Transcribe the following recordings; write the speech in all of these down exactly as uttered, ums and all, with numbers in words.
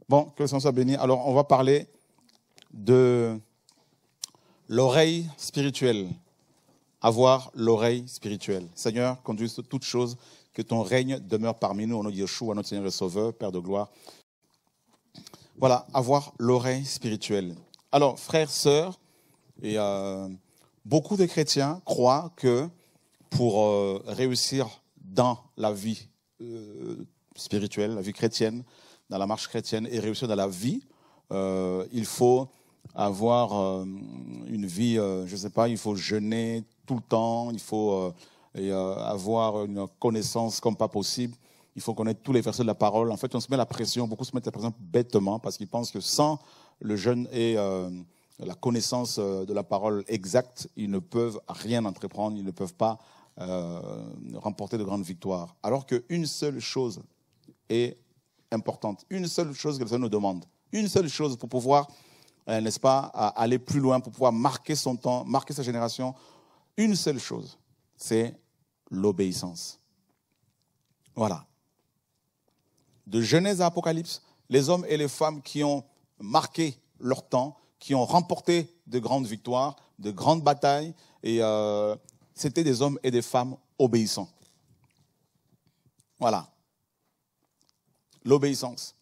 Bon, que le Seigneur soit béni. Alors, on va parler de l'oreille spirituelle. Avoir l'oreille spirituelle. Seigneur, conduis toutes choses, que ton règne demeure parmi nous, au nom de Yeshua, notre Seigneur et Sauveur, Père de gloire. Voilà, avoir l'oreille spirituelle. Alors, frères, sœurs, et, euh, beaucoup de chrétiens croient que pour euh, réussir dans la vie euh, spirituelle, la vie chrétienne, dans la marche chrétienne et réussir dans la vie, euh, il faut avoir euh, une vie, euh, je ne sais pas, il faut jeûner tout le temps, il faut euh, et, euh, avoir une connaissance comme pas possible, il faut connaître tous les versets de la parole. En fait, on se met la pression, beaucoup se mettent la pression bêtement parce qu'ils pensent que sans le jeûne et euh, la connaissance de la parole exacte, ils ne peuvent rien entreprendre, ils ne peuvent pas euh, remporter de grandes victoires. Alors qu'une seule chose est importante, une seule chose que le Seigneur nous demande, une seule chose pour pouvoir, euh, n'est-ce pas, aller plus loin, pour pouvoir marquer son temps, marquer sa génération, une seule chose, c'est l'obéissance. Voilà. De Genèse à Apocalypse, les hommes et les femmes qui ont marqué leur temps, qui ont remporté de grandes victoires, de grandes batailles, et euh, c'était des hommes et des femmes obéissants. Voilà. L'obéissance.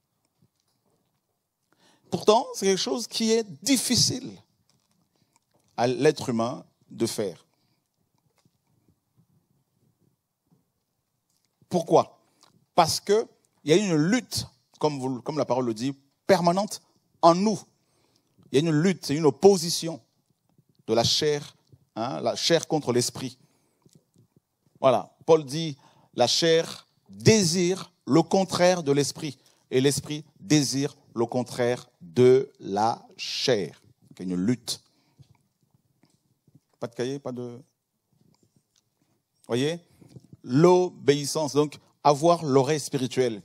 Pourtant, c'est quelque chose qui est difficile à l'être humain de faire. Pourquoi? Parce qu'il y a une lutte, comme, vous, comme la parole le dit, permanente en nous. Il y a une lutte, c'est une opposition de la chair, hein, la chair contre l'esprit. Voilà, Paul dit, la chair désire le contraire de l'esprit, et l'esprit désire le contraire de la chair. Donc, il y a une lutte. Pas de cahier, pas de... Vous voyez? L'obéissance, donc avoir l'oreille spirituelle.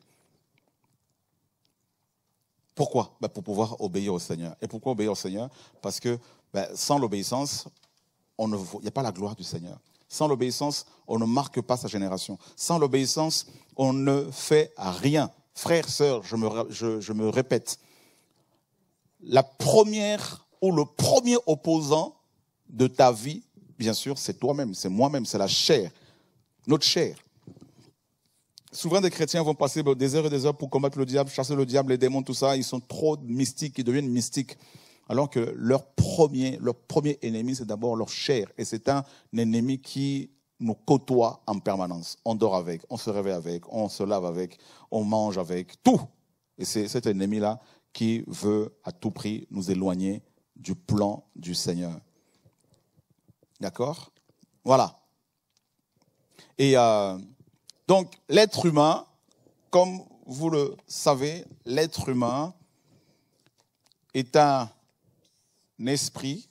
Pourquoi? Ben pour pouvoir obéir au Seigneur. Et pourquoi obéir au Seigneur? Parce que ben, sans l'obéissance, il n'y a pas la gloire du Seigneur. Sans l'obéissance, on ne marque pas sa génération. Sans l'obéissance, on ne fait rien. Frères, sœurs, je me, je, je me répète, la première ou le premier opposant de ta vie, bien sûr, c'est toi-même, c'est moi-même, c'est la chair, notre chair. Souvent, des chrétiens vont passer des heures et des heures pour combattre le diable, chasser le diable, les démons, tout ça. Ils sont trop mystiques, ils deviennent mystiques. Alors que leur premier, leur premier ennemi, c'est d'abord leur chair. Et c'est un ennemi qui nous côtoie en permanence. On dort avec, on se réveille avec, on se lave avec, on mange avec, tout. Et c'est cet ennemi-là qui veut à tout prix nous éloigner du plan du Seigneur. D'accord? Voilà. Et... Euh, Donc, l'être humain, comme vous le savez, l'être humain est un esprit,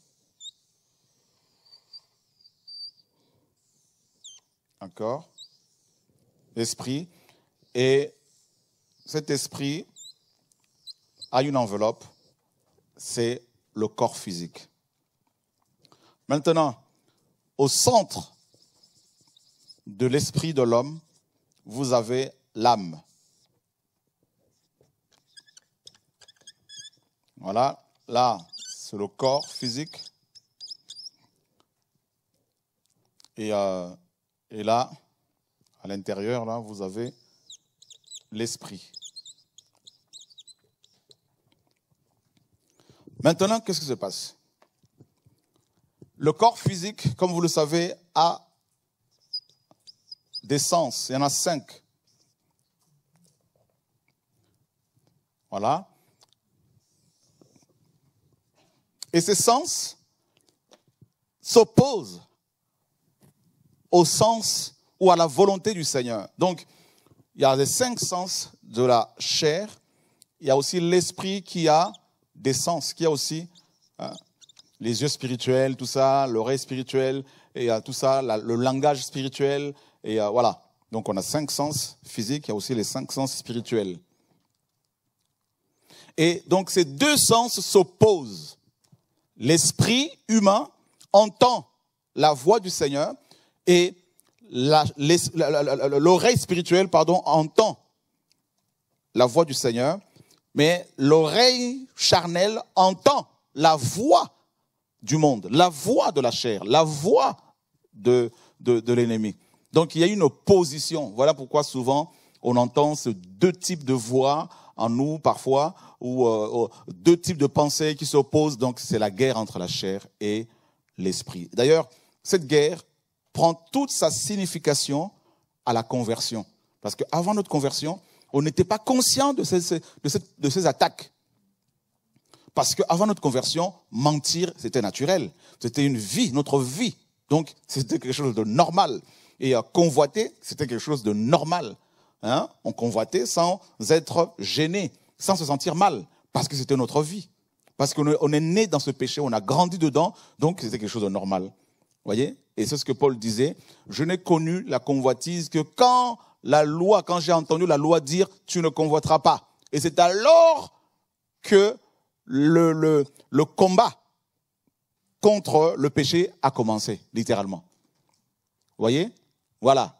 d'accord, esprit, et cet esprit a une enveloppe, c'est le corps physique. Maintenant, au centre de l'esprit de l'homme, vous avez l'âme. Voilà, là, c'est le corps physique. Et, euh, et là, à l'intérieur, là, vous avez l'esprit. Maintenant, qu'est-ce qui se passe? Le corps physique, comme vous le savez, a des sens, il y en a cinq. Voilà. Et ces sens s'opposent au sens ou à la volonté du Seigneur. Donc, il y a les cinq sens de la chair. Il y a aussi l'esprit qui a des sens, qui a aussi hein, les yeux spirituels, tout ça, l'oreille spirituelle, et euh, tout ça, la, le langage spirituel. Et euh, voilà, donc on a cinq sens physiques, il y a aussi les cinq sens spirituels. Et donc ces deux sens s'opposent. L'esprit humain entend la voix du Seigneur et la, l'oreille spirituelle pardon, entend la voix du Seigneur. Mais l'oreille charnelle entend la voix du monde, la voix de la chair, la voix de, de, de l'ennemi. Donc il y a une opposition. Voilà pourquoi souvent on entend ces deux types de voix en nous parfois, ou euh, deux types de pensées qui s'opposent. Donc c'est la guerre entre la chair et l'esprit. D'ailleurs, cette guerre prend toute sa signification à la conversion. Parce qu'avant notre conversion, on n'était pas conscient de ces, de, ces, de ces attaques. Parce qu'avant notre conversion, mentir, c'était naturel. C'était une vie, notre vie. Donc, c'était quelque chose de normal. Et euh, convoiter, c'était quelque chose de normal. Hein? On convoitait sans être gêné, sans se sentir mal. Parce que c'était notre vie. Parce qu'on est, on est né dans ce péché, on a grandi dedans, donc c'était quelque chose de normal. Vous voyez? Et c'est ce que Paul disait. Je n'ai connu la convoitise que quand la loi, quand j'ai entendu la loi dire « tu ne convoiteras pas ». Et c'est alors que le, le, le combat contre le péché a commencé, littéralement. Vous voyez? Voilà.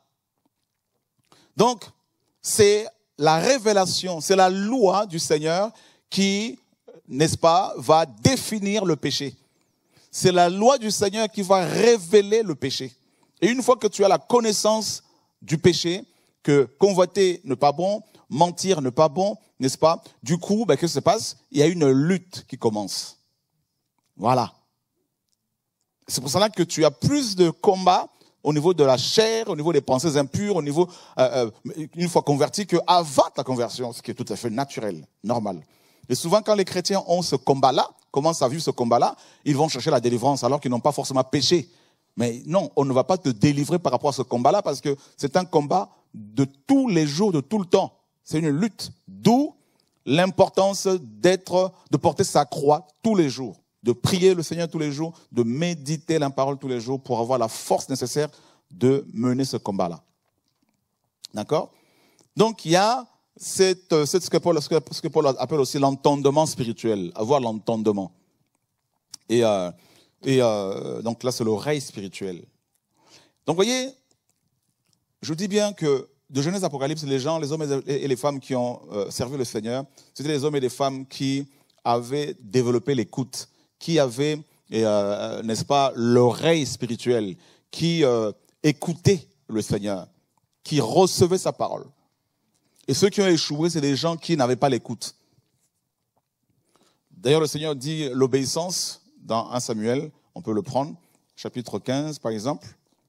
Donc, c'est la révélation, c'est la loi du Seigneur qui, n'est-ce pas, va définir le péché. C'est la loi du Seigneur qui va révéler le péché. Et une fois que tu as la connaissance du péché, que convoiter n'est pas bon, mentir n'est pas bon, n'est-ce pas? Du coup, ben, qu'est-ce qui se passe? Il y a une lutte qui commence. Voilà. C'est pour cela que tu as plus de combats au niveau de la chair, au niveau des pensées impures, au niveau, euh, euh, une fois converti, qu'avant ta conversion, ce qui est tout à fait naturel, normal. Et souvent, quand les chrétiens ont ce combat-là, commencent à vivre ce combat-là, ils vont chercher la délivrance alors qu'ils n'ont pas forcément péché. Mais non, on ne va pas te délivrer par rapport à ce combat-là parce que c'est un combat de tous les jours, de tout le temps. C'est une lutte. D'où l'importance d'être, de porter sa croix tous les jours, de prier le Seigneur tous les jours, de méditer la parole tous les jours pour avoir la force nécessaire de mener ce combat-là. D'accord? Donc, il y a cette, cette, ce, que Paul, ce que Paul appelle aussi l'entendement spirituel, avoir l'entendement. Et, euh, et euh, donc là, c'est l'oreille spirituelle. Donc, vous voyez, je dis bien que de Genèse à Apocalypse, les gens, les hommes et les femmes qui ont euh, servi le Seigneur, c'était les hommes et les femmes qui avaient développé l'écoute, qui avaient, euh, n'est-ce pas, l'oreille spirituelle, qui euh, écoutaient le Seigneur, qui recevaient sa parole. Et ceux qui ont échoué, c'est des gens qui n'avaient pas l'écoute. D'ailleurs, le Seigneur dit l'obéissance dans un Samuel, on peut le prendre, chapitre quinze par exemple,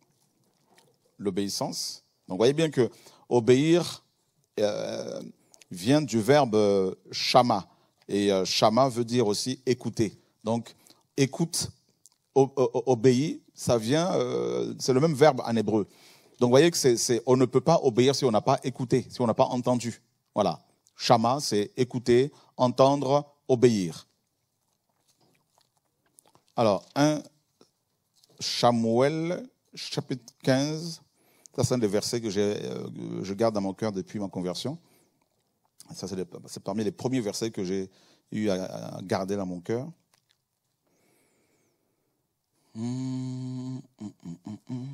l'obéissance. Donc, vous voyez bien que obéir euh, vient du verbe shama. Et euh, shama veut dire aussi écouter. Donc, écoute, obéir, ça vient, euh, c'est le même verbe en hébreu. Donc, vous voyez que c'est, c'est, on ne peut pas obéir si on n'a pas écouté, si on n'a pas entendu. Voilà. Shama, c'est écouter, entendre, obéir. Alors, un Samuel, chapitre quinze, ça c'est un des versets que j'ai, euh, je garde dans mon cœur depuis ma conversion. Ça, c'est, les, c'est parmi les premiers versets que j'ai eu à, à garder dans mon cœur. Hum, hum, hum, hum, hum.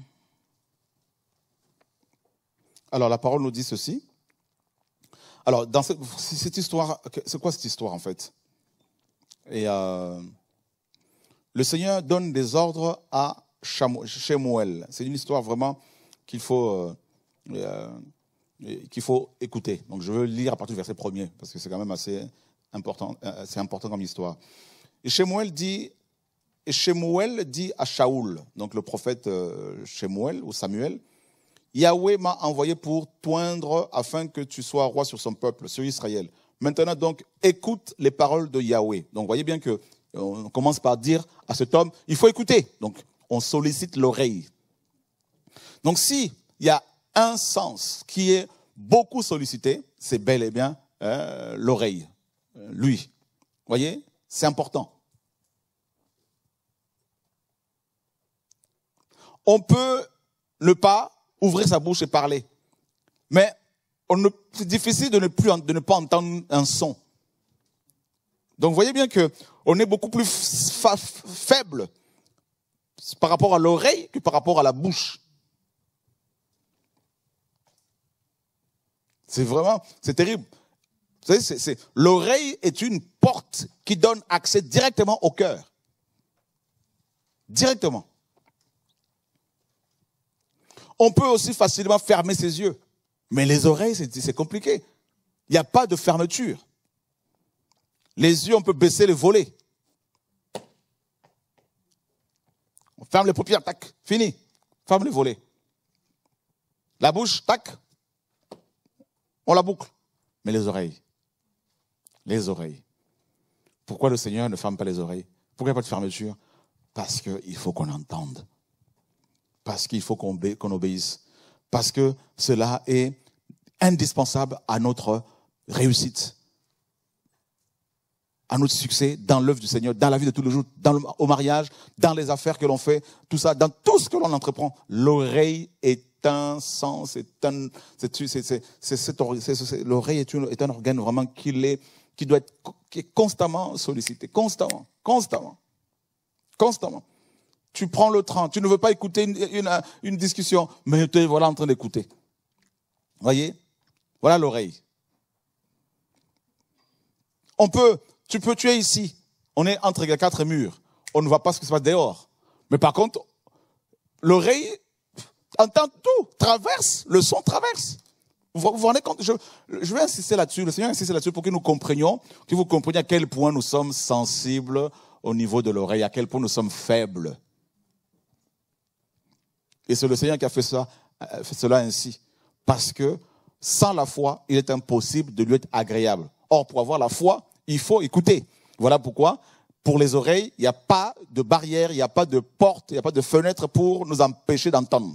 Alors, la parole nous dit ceci. Alors, dans cette, cette histoire, c'est quoi cette histoire en fait? Et euh, le Seigneur donne des ordres à Shemuel. C'est une histoire vraiment qu'il faut, euh, euh, qu'il faut écouter. Donc, je veux lire à partir du verset premier, parce que c'est quand même assez important, euh, c'est important comme histoire. Et Shemuel dit, et Shemuel dit à Shaoul, donc le prophète euh, Shemuel ou Samuel, Yahweh m'a envoyé pour t'oindre afin que tu sois roi sur son peuple, sur Israël. Maintenant donc, écoute les paroles de Yahweh. Donc, vous voyez bien que on commence par dire à cet homme, il faut écouter. Donc, on sollicite l'oreille. Donc, s'il y a un sens qui est beaucoup sollicité, c'est bel et bien euh, l'oreille, euh, lui. Vous voyez, c'est important. On peut ne pas ouvrir sa bouche et parler. Mais on ne, c'est difficile de ne, plus, de ne pas entendre un son. Donc, vous voyez bien qu'on est beaucoup plus fa- faible par rapport à l'oreille que par rapport à la bouche. C'est vraiment, c'est terrible. Vous savez, l'oreille est une porte qui donne accès directement au cœur. Directement. On peut aussi facilement fermer ses yeux. Mais les oreilles, c'est compliqué. Il n'y a pas de fermeture. Les yeux, on peut baisser les volets. On ferme les paupières, tac, fini. Ferme les volets. La bouche, tac, on la boucle. Mais les oreilles, les oreilles. Pourquoi le Seigneur ne ferme pas les oreilles? Pourquoi il n'y a pas de fermeture? Parce qu'il faut qu'on entende. Parce qu'il faut qu'on qu'on obéisse. Parce que cela est indispensable à notre réussite, à notre succès dans l'œuvre du Seigneur, dans la vie de tous les jours, dans le, au mariage, dans les affaires que l'on fait, tout ça, dans tout ce que l'on entreprend. L'oreille est un sens, c'est un, c'est, c'est, c'est, c'est, c'est, l'oreille est, est un organe vraiment qui, est, qui doit être qui est constamment sollicité, constamment, constamment, constamment. Tu prends le train, tu ne veux pas écouter une, une, une discussion, mais tu es voilà en train d'écouter. Voyez? Voilà l'oreille. On peut, tu peux tuer ici. On est entre les quatre murs. On ne voit pas ce qui se passe dehors. Mais par contre, l'oreille entend tout, traverse, le son traverse. Vous vous rendez compte? Je, je vais insister là-dessus, le Seigneur insiste là-dessus pour que nous comprenions, que vous compreniez à quel point nous sommes sensibles au niveau de l'oreille, à quel point nous sommes faibles. Et c'est le Seigneur qui a fait, ça, fait cela ainsi. Parce que sans la foi, il est impossible de lui être agréable. Or, pour avoir la foi, il faut écouter. Voilà pourquoi, pour les oreilles, il n'y a pas de barrière, il n'y a pas de porte, il n'y a pas de fenêtre pour nous empêcher d'entendre.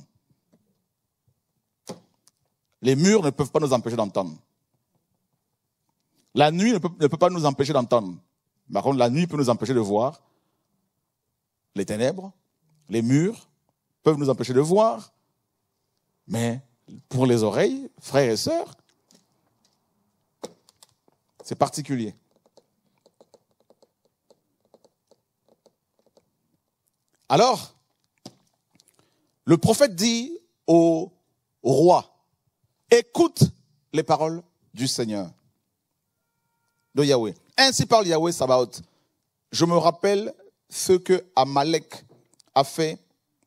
Les murs ne peuvent pas nous empêcher d'entendre. La nuit ne peut, ne peut pas nous empêcher d'entendre. Par contre, la nuit peut nous empêcher de voir. Les ténèbres, les murs peuvent nous empêcher de voir. Mais pour les oreilles, frères et sœurs, c'est particulier. Alors, le prophète dit au roi, écoute les paroles du Seigneur, de Yahweh. Ainsi parle Yahweh Sabaoth. Je me rappelle ce que Amalek a fait.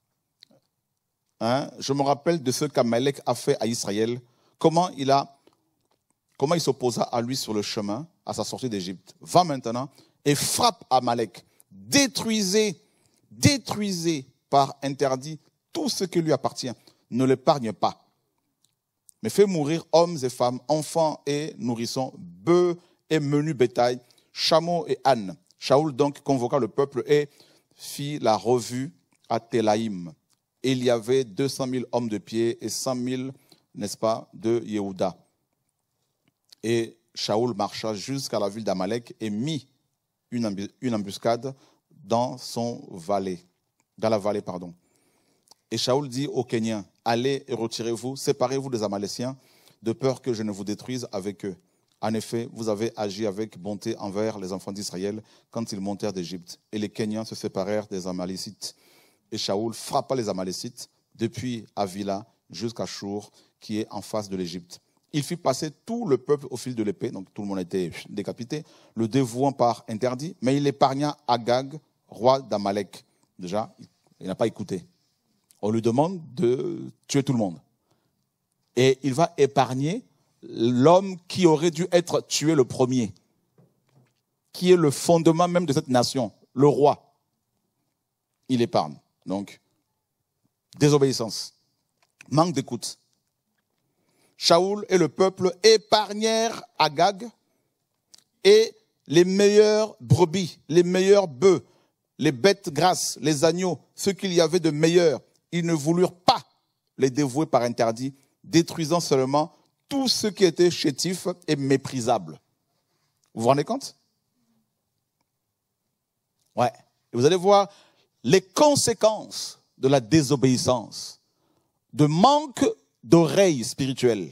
Hein? Je me rappelle de ce qu'Amalek a fait à Israël. Comment il a, comment il s'opposa à lui sur le chemin, à sa sortie d'Égypte. Va maintenant et frappe Amalek. Détruisez, détruisez par interdit tout ce qui lui appartient. Ne l'épargne pas. Mais fais mourir hommes et femmes, enfants et nourrissons, bœufs et menus bétail, chameaux et ânes. Shaoul donc convoqua le peuple et fit la revue à Télaïm. Il y avait deux cent mille hommes de pied et cent mille, n'est-ce pas, de Yehuda. Et Shaoul marcha jusqu'à la ville d'Amalek et mit une, une embuscade dans son vallée, dans la vallée, pardon. Et Shaoul dit aux Kéniens, allez et retirez-vous, séparez-vous des Amaléciens, de peur que je ne vous détruise avec eux. En effet, vous avez agi avec bonté envers les enfants d'Israël quand ils montèrent d'Égypte. Et les Kéniens se séparèrent des Amalécites. Et Shaoul frappa les Amalécites depuis Avila jusqu'à Chour, qui est en face de l'Égypte. Il fit passer tout le peuple au fil de l'épée, donc tout le monde était décapité, le dévouant par interdit, mais il épargna Agag, roi d'Amalek. Déjà, il n'a pas écouté. On lui demande de tuer tout le monde. Et il va épargner l'homme qui aurait dû être tué le premier, qui est le fondement même de cette nation, le roi. Il épargne. Donc, désobéissance, manque d'écoute. Shaoul et le peuple épargnèrent Agag et les meilleures brebis, les meilleurs bœufs, les bêtes grasses, les agneaux, ce qu'il y avait de meilleur. Ils ne voulurent pas les dévouer par interdit, détruisant seulement tout ce qui était chétif et méprisable. Vous vous rendez compte? Ouais. Et vous allez voir les conséquences de la désobéissance, de manque d'oreilles spirituelles.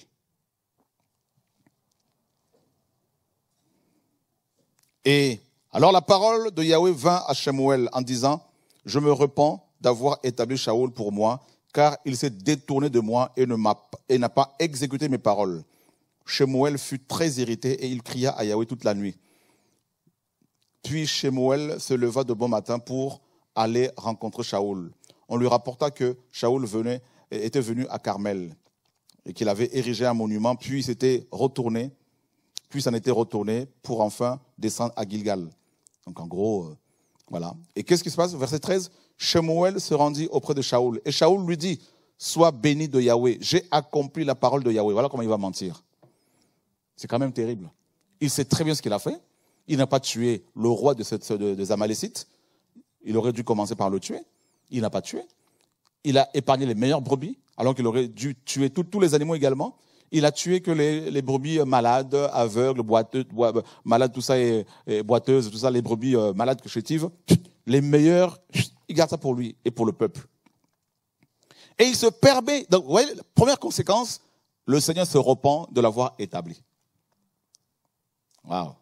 Et alors la parole de Yahweh vint à Shemuel en disant, je me repens d'avoir établi Shaoul pour moi, car il s'est détourné de moi et ne m'a, et n'a pas exécuté mes paroles. Shemuel fut très irrité et il cria à Yahweh toute la nuit. Puis Shemuel se leva de bon matin pour aller rencontrer Shaoul. On lui rapporta que Shaoul venait, était venu à Carmel et qu'il avait érigé un monument, puis il s'était retourné, puis s'en était retourné pour enfin descendre à Gilgal. Donc en gros, euh, voilà. Et qu'est-ce qui se passe? Verset treize, Shemuel se rendit auprès de Shaoul. Et Shaoul lui dit, sois béni de Yahweh, j'ai accompli la parole de Yahweh. Voilà comment il va mentir. C'est quand même terrible. Il sait très bien ce qu'il a fait. Il n'a pas tué le roi de cette, de, des Amalécites. Il aurait dû commencer par le tuer. Il n'a pas tué. Il a épargné les meilleures brebis, alors qu'il aurait dû tuer tout, tous les animaux également. Il a tué que les, les brebis malades, aveugles, boiteuses, boi, malades, tout ça, et, et boiteuses, tout ça, les brebis euh, malades, chétives. Les meilleurs, il garde ça pour lui et pour le peuple. Et il se permet. Donc, vous voyez, la première conséquence, le Seigneur se repent de l'avoir établi. Waouh.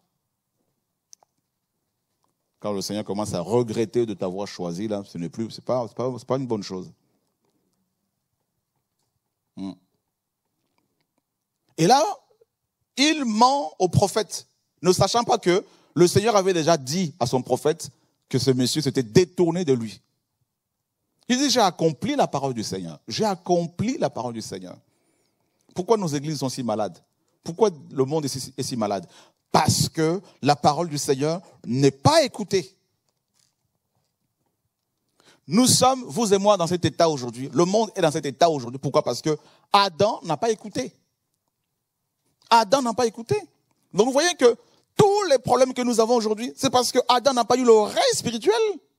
Quand le Seigneur commence à regretter de t'avoir choisi, là, ce n'est plus, c'est pas, c'est pas, c'est pas une bonne chose. Hmm. Et là, il ment au prophète, ne sachant pas que le Seigneur avait déjà dit à son prophète que ce monsieur s'était détourné de lui. Il dit, j'ai accompli la parole du Seigneur. J'ai accompli la parole du Seigneur. Pourquoi nos églises sont si malades? Pourquoi le monde est si, est si malade? Parce que la parole du Seigneur n'est pas écoutée. Nous sommes, vous et moi, dans cet état aujourd'hui. Le monde est dans cet état aujourd'hui. Pourquoi? Parce que Adam n'a pas écouté. Adam n'a pas écouté. Donc vous voyez que tous les problèmes que nous avons aujourd'hui, c'est parce que Adam n'a pas eu l'oreille spirituelle.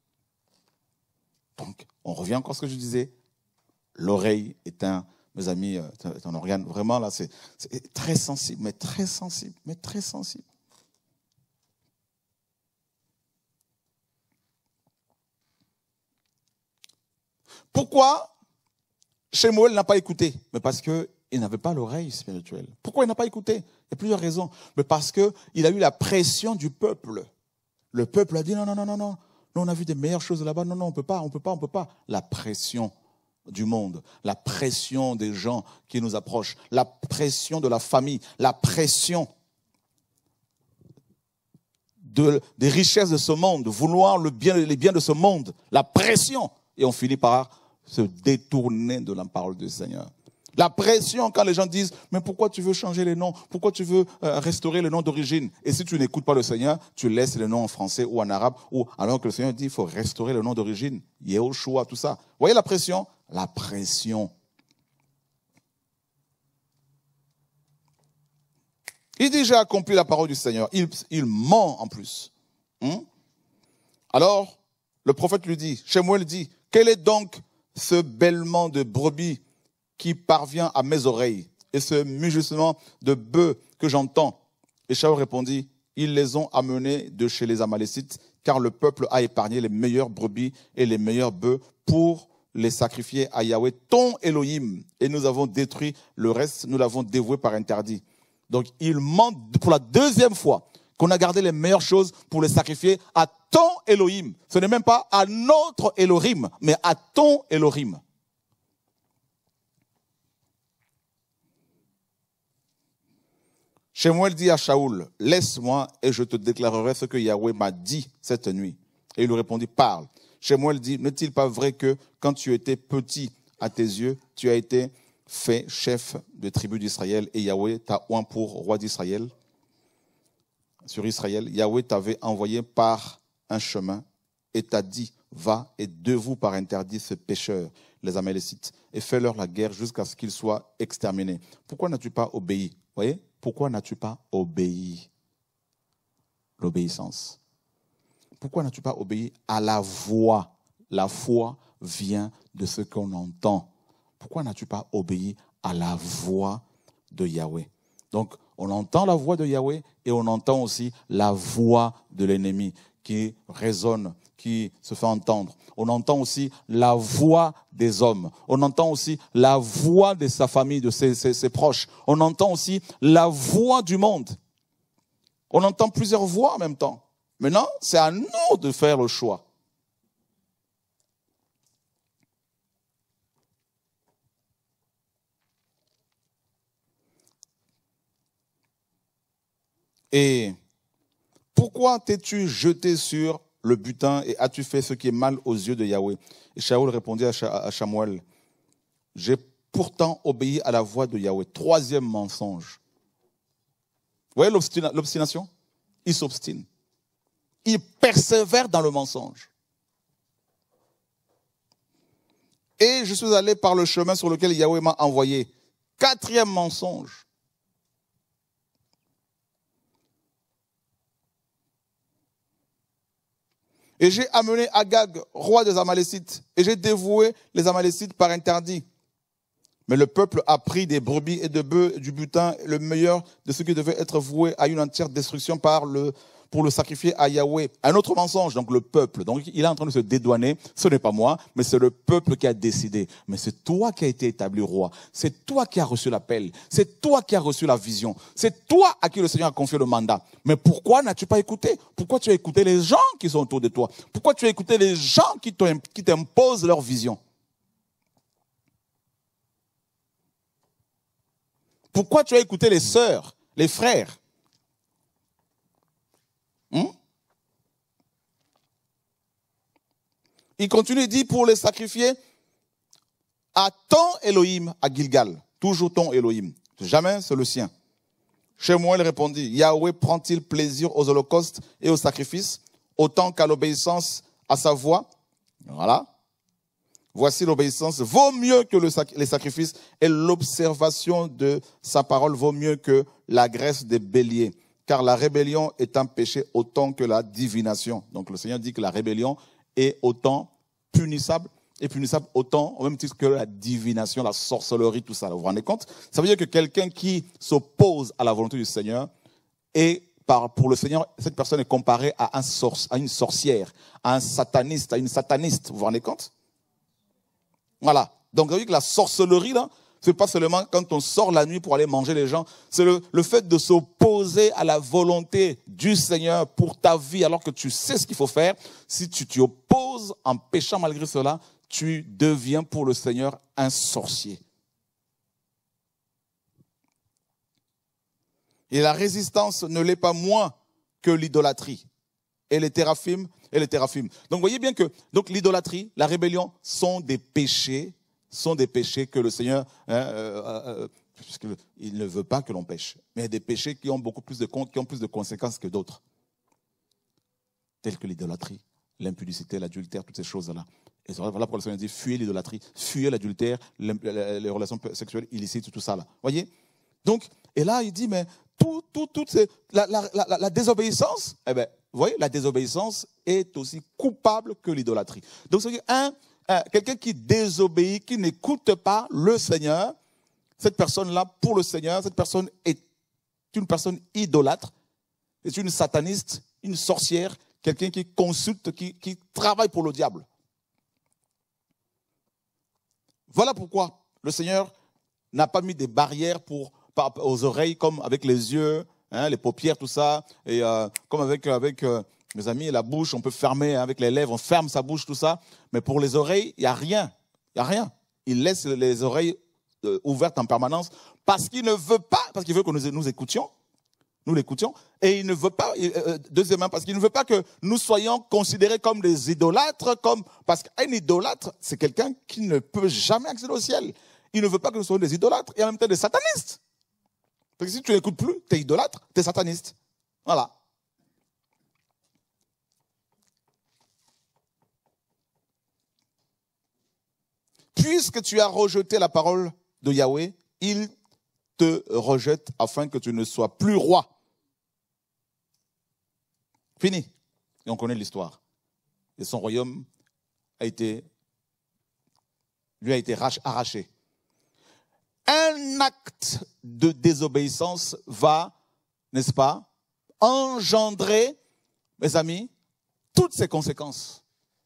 Donc, on revient encore à ce que je disais. L'oreille est un, mes amis, est un organe. Vraiment, là, c'est très sensible, mais très sensible, mais très sensible. Pourquoi Shemuel n'a pas écouté? Mais parce qu'il n'avait pas l'oreille spirituelle. Pourquoi il n'a pas écouté? Il y a plusieurs raisons. Mais parce qu'il a eu la pression du peuple. Le peuple a dit non, non, non, non, non. Nous, on a vu des meilleures choses là-bas. Non, non, on ne peut pas, on ne peut pas, on ne peut pas. La pression du monde, la pression des gens qui nous approchent, la pression de la famille, la pression de, des richesses de ce monde, vouloir le bien, les biens de ce monde, la pression. Et on finit par se détourner de la parole du Seigneur. La pression quand les gens disent, mais pourquoi tu veux changer les noms? Pourquoi tu veux euh, restaurer le nom d'origine? Et si tu n'écoutes pas le Seigneur, tu laisses le nom en français ou en arabe, ou alors que le Seigneur dit, il faut restaurer le nom d'origine. Yehoshua, tout ça. Vous voyez la pression? La pression. Il dit, j'ai accompli la parole du Seigneur. Il, il ment en plus. Hum? Alors, le prophète lui dit, Shemuel dit, quel est donc ce bêlement de brebis qui parvient à mes oreilles, et ce mugissement de bœufs que j'entends? Et Shaoul répondit, ils les ont amenés de chez les Amalécites, car le peuple a épargné les meilleures brebis et les meilleurs bœufs pour les sacrifier à Yahweh, ton Elohim. Et nous avons détruit le reste, nous l'avons dévoué par interdit. Donc il ment pour la deuxième fois qu'on a gardé les meilleures choses pour les sacrifier à ton Elohim. Ce n'est même pas à notre Elohim, mais à ton Elohim. Shemuel dit à Shaoul, laisse-moi et je te déclarerai ce que Yahweh m'a dit cette nuit. Et il lui répondit, parle. Shemuel dit, n'est-il pas vrai que quand tu étais petit à tes yeux, tu as été fait chef de tribu d'Israël et Yahweh t'a oint pour roi d'Israël? Sur Israël, Yahweh t'avait envoyé par un chemin et t'a dit, va et dévoue par interdit ces pécheurs, les Amalécites, et fais-leur la guerre jusqu'à ce qu'ils soient exterminés. Pourquoi n'as-tu pas obéi? Vous voyez? Pourquoi n'as-tu pas obéi? L'obéissance. Pourquoi n'as-tu pas obéi à la voix? La foi vient de ce qu'on entend. Pourquoi n'as-tu pas obéi à la voix de Yahweh? Donc, on entend la voix de Yahweh et on entend aussi la voix de l'ennemi qui résonne, qui se fait entendre. On entend aussi la voix des hommes. On entend aussi la voix de sa famille, de ses, ses, ses proches. On entend aussi la voix du monde. On entend plusieurs voix en même temps. Maintenant, c'est à nous de faire le choix. Et pourquoi t'es-tu jeté sur le butin et as-tu fait ce qui est mal aux yeux de Yahweh? Et Shaoul répondit à Samuel, j'ai pourtant obéi à la voix de Yahweh. Troisième mensonge. Vous voyez l'obstination? Il s'obstine. Il persévère dans le mensonge. Et je suis allé par le chemin sur lequel Yahweh m'a envoyé. Quatrième mensonge. Et j'ai amené Agag, roi des Amalécites, et j'ai dévoué les Amalécites par interdit. Mais le peuple a pris des brebis et de bœufs, du butin, le meilleur de ce qui devait être voué à une entière destruction par le, pour le sacrifier à Yahweh. Un autre mensonge, donc le peuple. Donc il est en train de se dédouaner. Ce n'est pas moi, mais c'est le peuple qui a décidé. Mais c'est toi qui as été établi roi. C'est toi qui as reçu l'appel. C'est toi qui as reçu la vision. C'est toi à qui le Seigneur a confié le mandat. Mais pourquoi n'as-tu pas écouté? Pourquoi tu as écouté les gens qui sont autour de toi? Pourquoi tu as écouté les gens qui t'imposent leur vision? Pourquoi tu as écouté les sœurs, les frères? Hum? Il continue, il dit, pour les sacrifier à ton Elohim, à Gilgal. Toujours ton Elohim. Jamais c'est le sien. Chez moi, il répondit, Yahweh prend-il plaisir aux holocaustes et aux sacrifices, autant qu'à l'obéissance à sa voix? Voilà. Voici l'obéissance vaut mieux que le sac les sacrifices et l'observation de sa parole vaut mieux que la graisse des béliers. Car la rébellion est un péché autant que la divination. Donc le Seigneur dit que la rébellion est autant punissable et punissable autant au même titre que la divination, la sorcellerie, tout ça. Vous vous rendez compte? Ça veut dire que quelqu'un qui s'oppose à la volonté du Seigneur est Par, pour le Seigneur, cette personne est comparée à, un sorc à une sorcière, à un sataniste, à une sataniste. Vous vous rendez compte? Voilà. Donc, vous voyez que la sorcellerie, là, c'est pas seulement quand on sort la nuit pour aller manger les gens. C'est le, le fait de s'opposer à la volonté du Seigneur pour ta vie, alors que tu sais ce qu'il faut faire. Si tu t'y opposes en péchant malgré cela, tu deviens pour le Seigneur un sorcier. Et la résistance ne l'est pas moins que l'idolâtrie. Et les téraphim, et les téraphim. Donc, vous voyez bien que donc l'idolâtrie, la rébellion sont des péchés, sont des péchés que le Seigneur, hein, euh, euh, puisqu'il ne veut pas que l'on pêche, mais des péchés qui ont beaucoup plus de qui ont plus de conséquences que d'autres, tels que l'idolâtrie, l'impudicité, l'adultère, toutes ces choses-là. Et voilà pourquoi le Seigneur dit fuyez l'idolâtrie, fuyez l'adultère, les relations sexuelles illicites, tout ça là. Voyez. Donc, et là il dit mais tout, tout, tout, c'est la, la, la, la désobéissance. Eh ben, vous voyez, la désobéissance est aussi coupable que l'idolâtrie. Donc, c'est un, un quelqu'un qui désobéit, qui n'écoute pas le Seigneur, cette personne-là, pour le Seigneur, cette personne est une personne idolâtre, c'est une sataniste, une sorcière, quelqu'un qui consulte, qui, qui travaille pour le diable. Voilà pourquoi le Seigneur n'a pas mis des barrières pour, aux oreilles, comme avec les yeux, hein, les paupières, tout ça, et euh, comme avec, avec euh, mes amis, la bouche, on peut fermer, hein, avec les lèvres, on ferme sa bouche, tout ça, mais pour les oreilles, il n'y a rien, il n'y a rien. Il laisse les oreilles euh, ouvertes en permanence, parce qu'il ne veut pas, parce qu'il veut que nous, nous écoutions, nous l'écoutions, et il ne veut pas, euh, deuxièmement, parce qu'il ne veut pas que nous soyons considérés comme des idolâtres, comme, parce qu'un idolâtre, c'est quelqu'un qui ne peut jamais accéder au ciel. Il ne veut pas que nous soyons des idolâtres et en même temps des satanistes. Parce que si tu n'écoutes plus, tu es idolâtre, tu es sataniste. Voilà. Puisque tu as rejeté la parole de Yahweh, il te rejette afin que tu ne sois plus roi. Fini. Et on connaît l'histoire. Et son royaume a été, lui a été arraché. Un acte de désobéissance va, n'est-ce pas, engendrer, mes amis, toutes ces conséquences.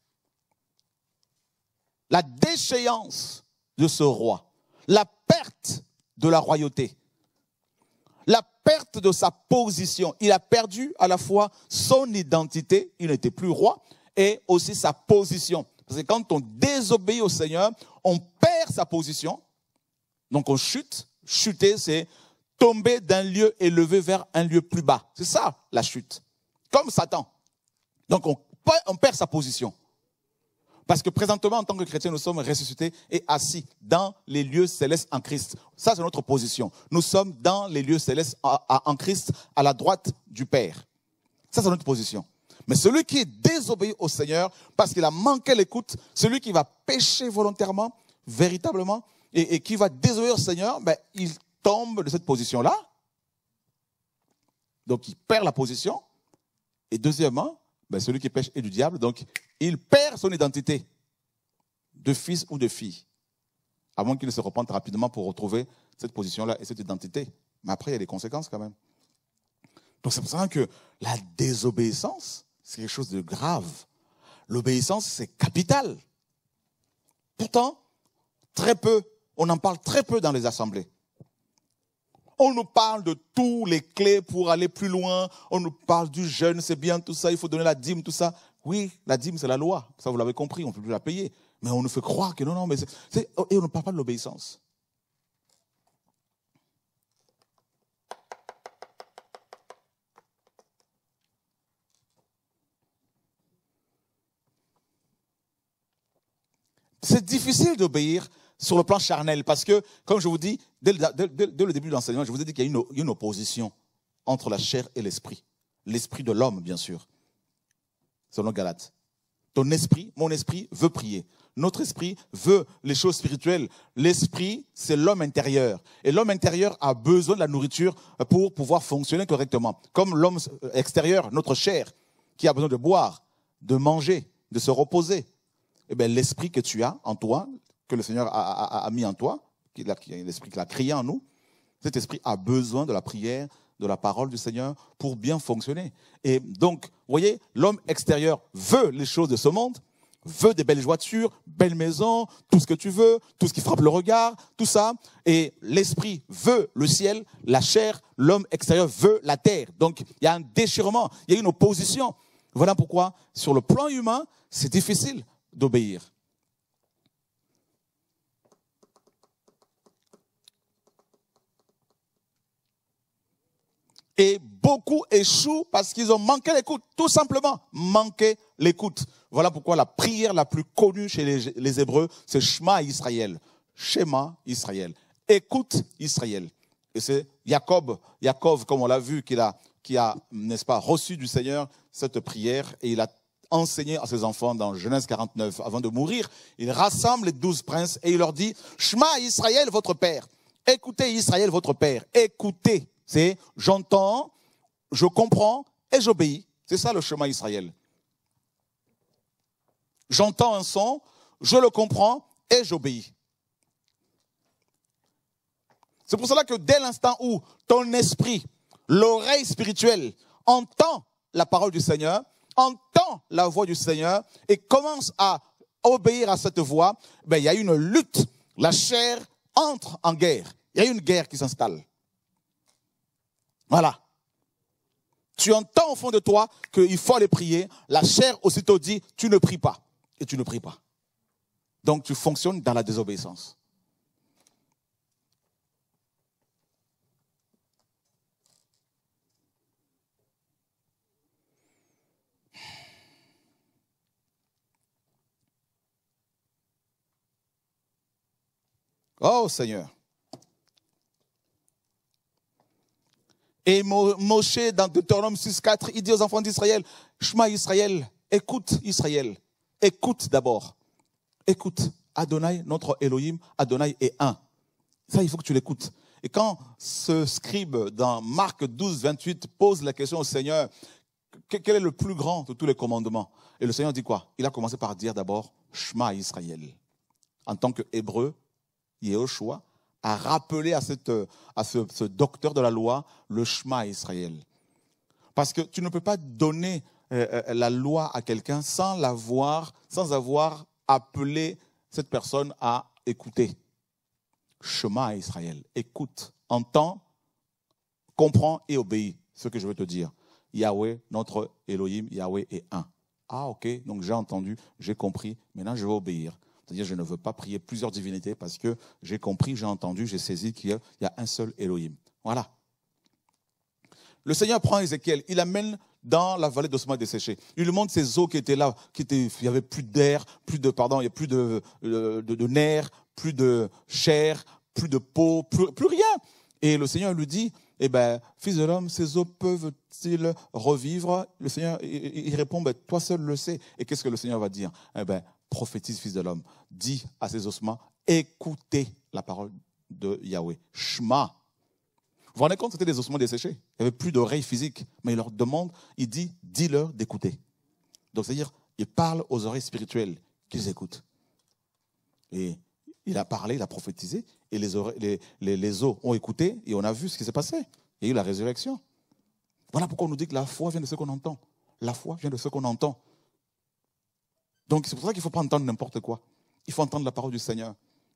La déchéance de ce roi, la perte de la royauté, la perte de sa position. Il a perdu à la fois son identité, il n'était plus roi, et aussi sa position. Parce que quand on désobéit au Seigneur, on perd sa position. Donc on chute. Chuter, c'est tomber d'un lieu élevé vers un lieu plus bas. C'est ça, la chute. Comme Satan. Donc, on, on perd sa position. Parce que présentement, en tant que chrétiens, nous sommes ressuscités et assis dans les lieux célestes en Christ. Ça, c'est notre position. Nous sommes dans les lieux célestes en Christ, à la droite du Père. Ça, c'est notre position. Mais celui qui est désobéi au Seigneur, parce qu'il a manqué l'écoute, celui qui va pécher volontairement, véritablement, et, et qui va désobéir au Seigneur, ben, il tombe de cette position-là. Donc, il perd la position. Et deuxièmement, ben, celui qui pêche est du diable, donc il perd son identité de fils ou de fille. À moins qu'il ne se repente rapidement pour retrouver cette position-là et cette identité. Mais après, il y a des conséquences quand même. Donc c'est pour ça que la désobéissance, c'est quelque chose de grave. L'obéissance, c'est capital. Pourtant, très peu, on en parle très peu dans les assemblées. On nous parle de tous les clés pour aller plus loin. On nous parle du jeûne, c'est bien tout ça, il faut donner la dîme, tout ça. Oui, la dîme, c'est la loi. Ça, vous l'avez compris, on ne peut plus la payer. Mais on nous fait croire que non, non, mais c'est... c'est et on ne parle pas de l'obéissance. C'est difficile d'obéir sur le plan charnel parce que, comme je vous dis, dès le, dès, dès, dès le début de l'enseignement, je vous ai dit qu'il y a une, une opposition entre la chair et l'esprit. L'esprit de l'homme, bien sûr, selon Galates. Ton esprit, mon esprit, veut prier. Notre esprit veut les choses spirituelles. L'esprit, c'est l'homme intérieur. Et l'homme intérieur a besoin de la nourriture pour pouvoir fonctionner correctement. Comme l'homme extérieur, notre chair, qui a besoin de boire, de manger, de se reposer. Eh bien, l'esprit que tu as en toi, que le Seigneur a, a, a mis en toi, l'esprit qu'il a créé en nous, cet esprit a besoin de la prière, de la parole du Seigneur pour bien fonctionner. Et donc, vous voyez, l'homme extérieur veut les choses de ce monde, veut des belles voitures, belles maisons, tout ce que tu veux, tout ce qui frappe le regard, tout ça. Et l'esprit veut le ciel, la chair, l'homme extérieur veut la terre. Donc, il y a un déchirement, il y a une opposition. Voilà pourquoi, sur le plan humain, c'est difficile d'obéir. Et beaucoup échouent parce qu'ils ont manqué l'écoute. Tout simplement, manqué l'écoute. Voilà pourquoi la prière la plus connue chez les, les Hébreux, c'est Shema Israël. Shema Israël. Écoute Israël. Et c'est Jacob, Jacob, comme on l'a vu, qui a, qui a, n'est-ce pas, reçu du Seigneur cette prière et il a enseigné à ses enfants dans Genèse quarante-neuf. Avant de mourir, il rassemble les douze princes et il leur dit « Shema Israël, votre père. Écoutez Israël, votre père. Écoutez. » C'est j'entends, je comprends et j'obéis. C'est ça le Shema Israël. J'entends un son, je le comprends et j'obéis. C'est pour cela que dès l'instant où ton esprit, l'oreille spirituelle, entend la parole du Seigneur, entend la voix du Seigneur et commence à obéir à cette voix, ben, il y a une lutte. La chair entre en guerre. Il y a une guerre qui s'installe. Voilà. Tu entends au fond de toi qu'il faut aller prier. La chair aussitôt dit, tu ne pries pas. Et tu ne pries pas. Donc tu fonctionnes dans la désobéissance. Oh Seigneur. Et Moshe, dans Deutéronome six quatre, il dit aux enfants d'Israël, Shema Israël, écoute Israël, écoute d'abord. Écoute, Adonai, notre Elohim, Adonai est un. Ça, il faut que tu l'écoutes. Et quand ce scribe dans Marc douze vingt-huit pose la question au Seigneur, quel est le plus grand de tous les commandements? Et le Seigneur dit quoi? Il a commencé par dire d'abord, Shema Israël. En tant qu'hébreu, Yehoshua a rappelé à, cette, à ce, ce docteur de la loi le Shema Israël. Parce que tu ne peux pas donner euh, la loi à quelqu'un sans l'avoir, sans avoir appelé cette personne à écouter. Shema Israël, écoute, entends, comprends et obéis. Ce que je veux te dire. Yahweh, notre Elohim, Yahweh est un. Ah ok, donc j'ai entendu, j'ai compris, maintenant je vais obéir. C'est-à-dire je ne veux pas prier plusieurs divinités parce que j'ai compris, j'ai entendu, j'ai saisi qu'il y a un seul Elohim. Voilà. Le Seigneur prend Ézéchiel, il l'amène dans la vallée d'ossements desséchés. Il lui montre ces eaux qui étaient là, qui étaient, il n'y avait plus d'air, plus de, pardon, il n'y a plus de, de, de, de nerfs, plus de chair, plus de peau, plus, plus rien. Et le Seigneur lui dit, eh ben, fils de l'homme, ces eaux peuvent-ils revivre? Le Seigneur, il, il répond, ben, toi seul le sais. Et qu'est-ce que le Seigneur va dire? Eh ben, prophétise, fils de l'homme. Dis à ces ossements, écoutez la parole de Yahweh. Shema. Vous vous rendez compte, c'était des ossements desséchés. Il n'y avait plus d'oreilles physiques. Mais il leur demande, il dit, dis-leur d'écouter. Donc, c'est-à-dire, il parle aux oreilles spirituelles qu'ils écoutent. Et il a parlé, il a prophétisé, et les, oreilles, les, les, les os ont écouté, et on a vu ce qui s'est passé. Il y a eu la résurrection. Voilà pourquoi on nous dit que la foi vient de ce qu'on entend. La foi vient de ce qu'on entend. Donc, c'est pour ça qu'il ne faut pas entendre n'importe quoi. Il faut entendre la parole du Seigneur.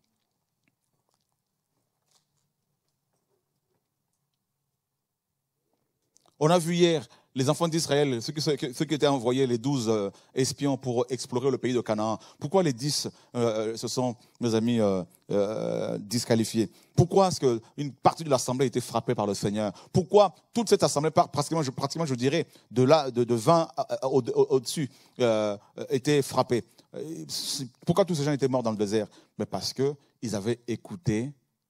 On a vu hier les enfants d'Israël, ceux qui, ceux qui étaient envoyés, les douze euh, espions pour explorer le pays de Canaan. Pourquoi les dix euh, se sont, mes amis, euh, euh, disqualifiés? Pourquoi est-ce qu'une partie de l'assemblée a été frappée par le Seigneur? Pourquoi toute cette assemblée, pratiquement je, pratiquement, je dirais, de, là, de, de vingt au-dessus, euh, était frappée? Pourquoi tous ces gens étaient morts dans le désert? Mais parce qu'ils avaient écouté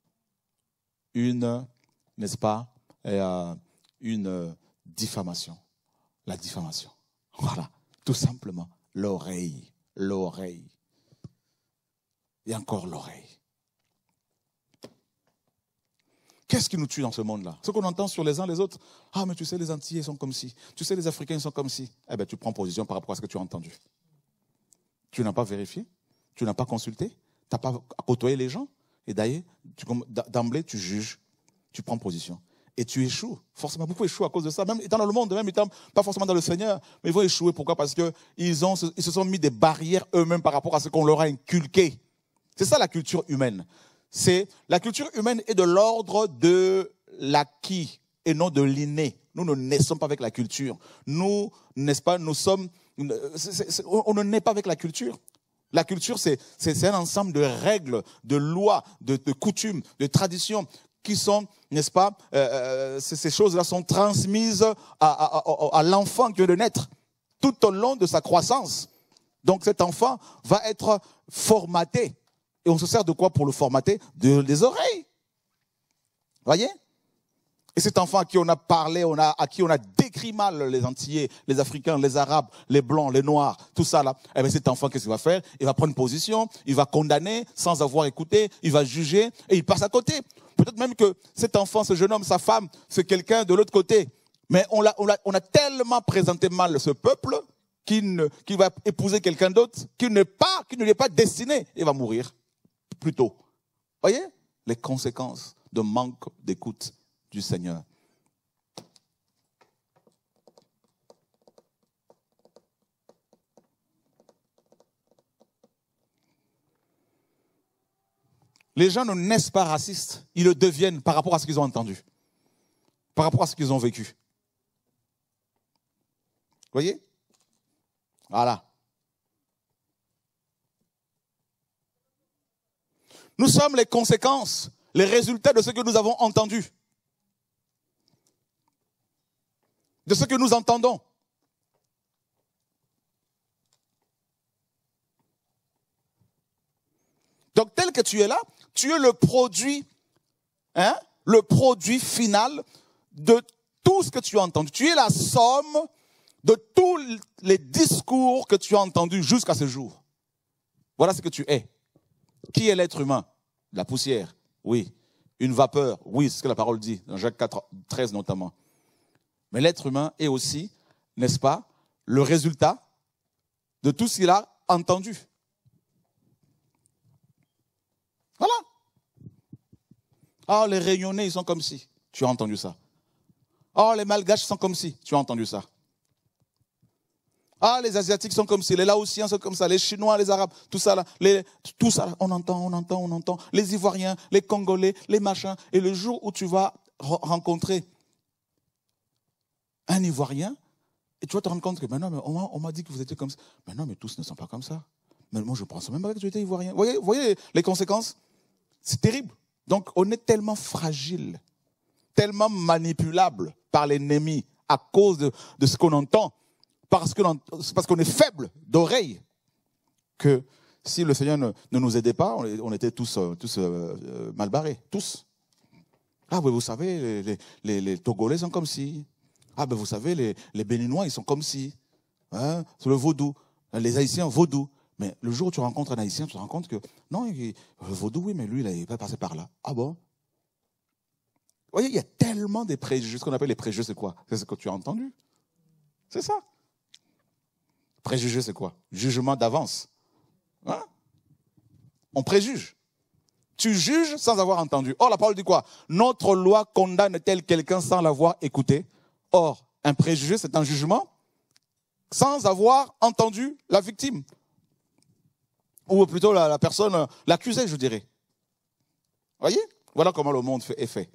une, n'est-ce pas, euh, une diffamation. La diffamation. Voilà. Tout simplement. L'oreille. L'oreille. Et encore l'oreille. Qu'est-ce qui nous tue dans ce monde-là? Ce qu'on entend sur les uns les autres. Ah, mais tu sais, les Antillais sont comme ci. Tu sais, les Africains sont comme ci. Eh bien, tu prends position par rapport à ce que tu as entendu. Tu n'as pas vérifié. Tu n'as pas consulté. Tu n'as pas côtoyé les gens. Et d'ailleurs, d'emblée, tu juges. Tu prends position. Et tu échoues. Forcément, beaucoup échouent à cause de ça. Même étant dans le monde, même étant pas forcément dans le Seigneur, mais ils vont échouer. Pourquoi? Parce qu'ils ils se sont mis des barrières eux-mêmes par rapport à ce qu'on leur a inculqué. C'est ça la culture humaine. C'est, la culture humaine est de l'ordre de l'acquis et non de l'inné. Nous ne naissons pas avec la culture. Nous, n'est-ce pas, nous sommes, c'est, c'est, c'est, on ne naît pas avec la culture. La culture, c'est, c'est, c'est un ensemble de règles, de lois, de, de coutumes, de traditions, qui sont, n'est-ce pas, euh, ces choses-là sont transmises à, à, à, à l'enfant qui vient de naître, tout au long de sa croissance. Donc cet enfant va être formaté. Et on se sert de quoi pour le formater? De, des oreilles. Voyez? Et cet enfant à qui on a parlé, on a, à qui on a décrit mal les Antillais, les Africains, les Arabes, les Blancs, les Noirs, tout ça là, eh bien cet enfant, qu'est-ce qu'il va faire? Il va prendre une position, il va condamner sans avoir écouté, il va juger et il passe à côté. Peut-être même que cet enfant, ce jeune homme, sa femme, c'est quelqu'un de l'autre côté. Mais on, l'a, on, l'a, on a tellement présenté mal ce peuple qui, ne, qui va épouser quelqu'un d'autre, qui, n'est pas, qui ne lui est pas destiné. Il va mourir plus tôt. Voyez les conséquences de manque d'écoute du Seigneur. Les gens ne naissent pas racistes, ils le deviennent par rapport à ce qu'ils ont entendu, par rapport à ce qu'ils ont vécu. Vous voyez? Voilà. Nous sommes les conséquences, les résultats de ce que nous avons entendu, de ce que nous entendons. Donc, tel que tu es là, tu es le produit, hein, le produit final de tout ce que tu as entendu. Tu es la somme de tous les discours que tu as entendus jusqu'à ce jour. Voilà ce que tu es. Qui est l'être humain? La poussière, oui. Une vapeur, oui, c'est ce que la parole dit, dans Jacques quatre, treize notamment. Mais l'être humain est aussi, n'est-ce pas, le résultat de tout ce qu'il a entendu. Voilà. Ah, les Réunionnais, ils sont comme ci. Tu as entendu ça. Ah, les Malgaches sont comme ci. Tu as entendu ça. Ah, les Asiatiques sont comme ci. Les Laotiens sont comme ça. Les Chinois, les Arabes, tout ça là. Les, tout ça là. On entend, on entend, on entend. Les Ivoiriens, les Congolais, les machins. Et le jour où tu vas rencontrer un Ivoirien, et tu vas te rendre compte que, mais non, mais on m'a dit que vous étiez comme ça. Mais non, mais tous ne sont pas comme ça. Mais moi, je ne pense même pas que tu étais Ivoirien. Vous voyez, vous voyez les conséquences? C'est terrible. Donc, on est tellement fragile, tellement manipulable par l'ennemi à cause de, de ce qu'on entend, parce que parce qu'on est faible d'oreille, que si le Seigneur ne, ne nous aidait pas, on, on était tous, tous euh, mal barrés, tous. Ah oui, vous savez, les, les, les Togolais sont comme si. Ah ben vous savez, les, les Béninois, ils sont comme si. Hein, c'est le vaudou. Les Haïtiens, vaudou. Mais le jour où tu rencontres un Haïtien, tu te rends compte que, non, il, le vaudou, oui, mais lui, il n'est pas passé par là. Ah bon? Vous voyez, il y a tellement de préjugés. Ce qu'on appelle les préjugés, c'est quoi? C'est ce que tu as entendu. C'est ça. Préjugés, c'est quoi? Jugement d'avance. Hein? On préjuge. Tu juges sans avoir entendu. Or, la parole dit quoi? Notre loi condamne-t-elle quelqu'un sans l'avoir écouté? Or, un préjugé, c'est un jugement sans avoir entendu la victime. Ou plutôt la, la personne, l'accusé, je dirais. Voyez? Voilà comment le monde est fait.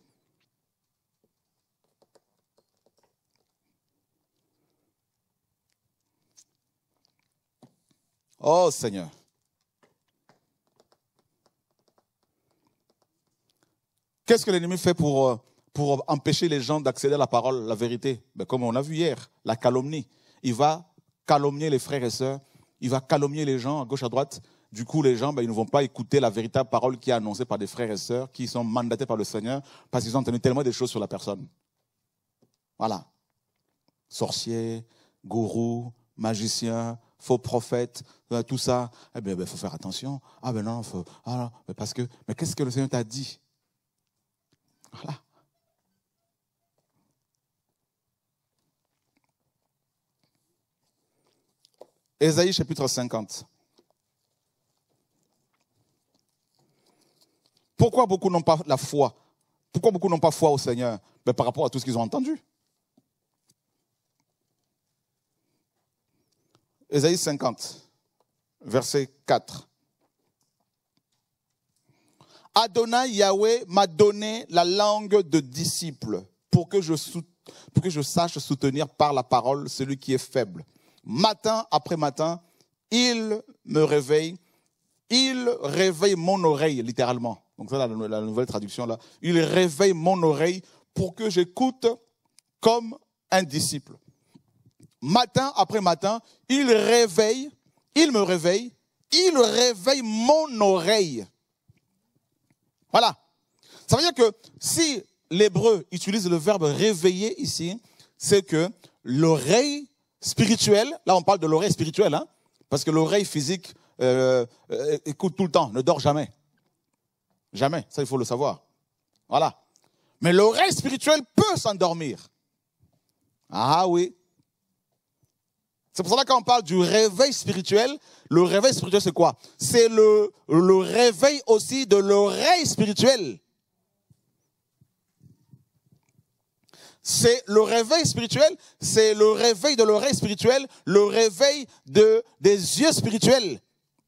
Oh Seigneur. Qu'est-ce que l'ennemi fait pour, pour empêcher les gens d'accéder à la parole, la vérité? Ben, comme on a vu hier, la calomnie. Il va calomnier les frères et sœurs, il va calomnier les gens à gauche, à droite. Du coup, les gens, ben, ils ne vont pas écouter la véritable parole qui est annoncée par des frères et sœurs qui sont mandatés par le Seigneur parce qu'ils ont entendu tellement de choses sur la personne. Voilà. Sorciers, gourous, magiciens, faux prophètes, tout ça. Eh bien, il ben, faut faire attention. Ah ben non, faut, ah non, mais parce que, mais qu'est-ce que le Seigneur t'a dit? Voilà. Ésaïe chapitre cinquante. Pourquoi beaucoup n'ont pas la foi? Pourquoi beaucoup n'ont pas foi au Seigneur? Ben, par rapport à tout ce qu'ils ont entendu. Ésaïe cinquante, verset quatre. Adonai Yahweh m'a donné la langue de disciple pour que je, pour que je sache soutenir par la parole celui qui est faible. Matin après matin, il me réveille, il réveille mon oreille, littéralement. Donc ça, la, la nouvelle traduction là. Il réveille mon oreille pour que j'écoute comme un disciple. Matin après matin, il réveille, il me réveille, il réveille mon oreille. Voilà. Ça veut dire que si l'hébreu utilise le verbe réveiller ici, c'est que l'oreille spirituelle, là on parle de l'oreille spirituelle, hein, parce que l'oreille physique euh, euh, écoute tout le temps, ne dort jamais. Jamais, ça il faut le savoir. Voilà. Mais l'oreille spirituelle peut s'endormir. Ah oui. C'est pour ça que quand on parle du réveil spirituel, le réveil spirituel c'est quoi? C'est le, le réveil aussi de l'oreille spirituelle. C'est le réveil spirituel, c'est le réveil de l'oreille spirituelle, le réveil de, des yeux spirituels.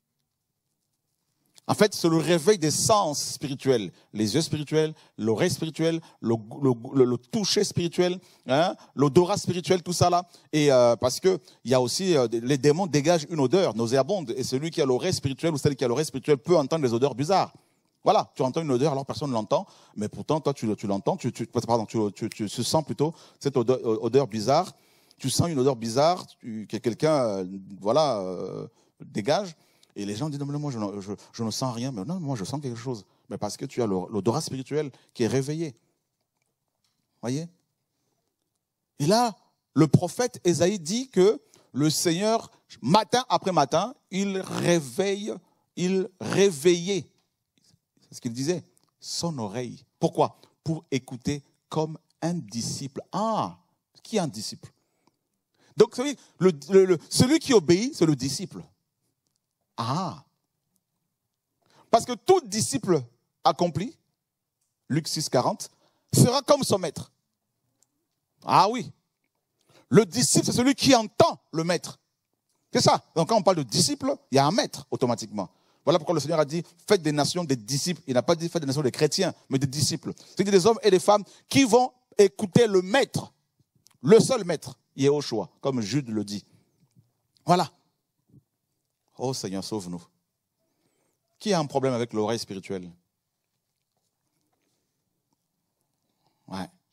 En fait, c'est le réveil des sens spirituels. Les yeux spirituels, l'oreille spirituelle, le, le, le, le toucher spirituel, hein, l'odorat spirituel, tout ça là. Et euh, parce que il y a aussi, euh, les démons dégagent une odeur nauséabonde. Et celui qui a l'oreille spirituelle ou celle qui a l'oreille spirituelle peut entendre des odeurs bizarres. Voilà, tu entends une odeur, alors personne ne l'entend. Mais pourtant, toi, tu, tu l'entends, tu, tu, pardon, tu, tu, tu, tu sens plutôt cette odeur, odeur bizarre. Tu sens une odeur bizarre tu, que quelqu'un, euh, voilà, euh, dégage. Et les gens disent, non, mais moi, je, je, je ne sens rien. Mais non, moi, je sens quelque chose. Mais parce que tu as l'odorat spirituel qui est réveillé. Voyez? Et là, le prophète Ésaïe dit que le Seigneur, matin après matin, il réveille, il réveillait. C'est ce qu'il disait. Son oreille. Pourquoi? Pour écouter comme un disciple. Ah, qui est un disciple? Donc, celui, le, le, le, celui qui obéit, c'est le disciple. Ah. Parce que tout disciple accompli, Luc six, quarante, sera comme son maître. Ah oui. Le disciple, c'est celui qui entend le maître. C'est ça. Donc quand on parle de disciple, il y a un maître automatiquement. Voilà pourquoi le Seigneur a dit, faites des nations des disciples. Il n'a pas dit faites des nations des chrétiens, mais des disciples. C'est des hommes et des femmes qui vont écouter le maître. Le seul maître, Yehoshua, comme Jude le dit. Voilà. Oh Seigneur, sauve-nous. Qui a un problème avec l'oreille spirituelle? Ouais.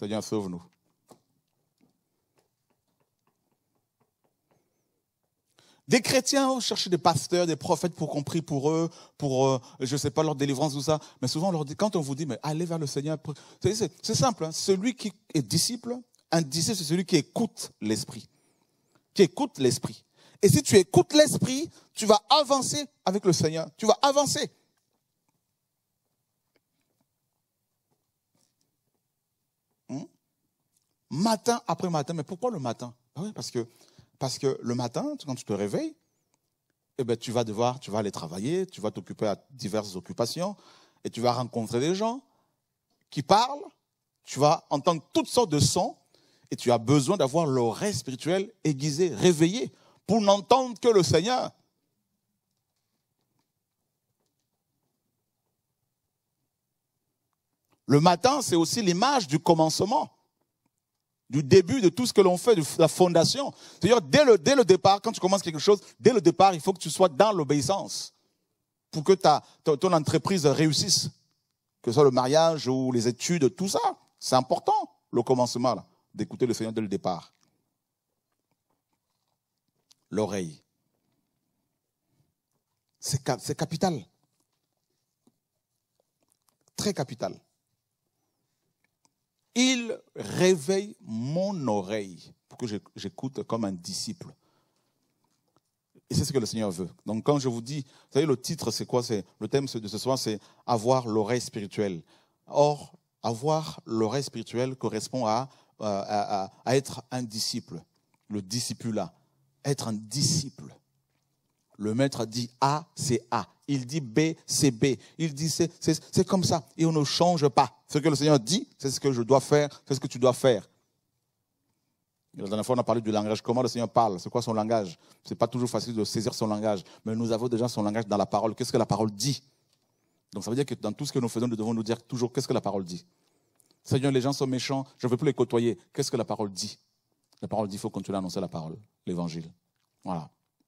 Seigneur, sauve-nous. Des chrétiens ont cherché des pasteurs, des prophètes pour qu'on prie pour eux, pour, euh, je ne sais pas, leur délivrance, tout ça. Mais souvent, on leur dit, quand on vous dit, mais allez vers le Seigneur, c'est simple. Hein, celui qui est disciple, un disciple, c'est celui qui écoute l'Esprit. Qui écoute l'Esprit. Et si tu écoutes l'Esprit, tu vas avancer avec le Seigneur. Tu vas avancer. Hmm? Matin après matin. Mais pourquoi le matin? Ah oui, parce que Parce que le matin, quand tu te réveilles, eh ben, tu vas devoir, tu vas aller travailler, tu vas t'occuper à diverses occupations, et tu vas rencontrer des gens qui parlent, tu vas entendre toutes sortes de sons, et tu as besoin d'avoir l'oreille spirituelle aiguisée, réveillée, pour n'entendre que le Seigneur. Le matin, c'est aussi l'image du commencement. Du début de tout ce que l'on fait, de la fondation. C'est-à-dire, dès le, dès le départ, quand tu commences quelque chose, dès le départ, il faut que tu sois dans l'obéissance pour que ta, ton, ton entreprise réussisse. Que ce soit le mariage ou les études, tout ça. C'est important, le commencement, là, d'écouter le Seigneur dès le départ. L'oreille. C'est, c'est capital. Très capital. Il réveille mon oreille pour que j'écoute comme un disciple. Et c'est ce que le Seigneur veut. Donc quand je vous dis, vous savez, le titre, c'est quoi? C'est, le thème de ce soir, c'est avoir l'oreille spirituelle. Or, avoir l'oreille spirituelle correspond à, à, à, à être un disciple. Le discipulat. Être un disciple. Le maître dit A, c'est A. Il dit B, c'est B. Il dit c'est, c'est, c'est comme ça. Et on ne change pas. Ce que le Seigneur dit, c'est ce que je dois faire, c'est ce que tu dois faire. La dernière fois, on a parlé du langage. Comment le Seigneur parle? C'est quoi son langage? Ce n'est pas toujours facile de saisir son langage. Mais nous avons déjà son langage dans la parole. Qu'est-ce que la parole dit? Donc ça veut dire que dans tout ce que nous faisons, nous devons nous dire toujours qu'est-ce que la parole dit. Seigneur, les gens sont méchants, je ne veux plus les côtoyer. Qu'est-ce que la parole dit? La parole dit qu'il faut continuer à annoncer la parole, l'évangile. Voilà.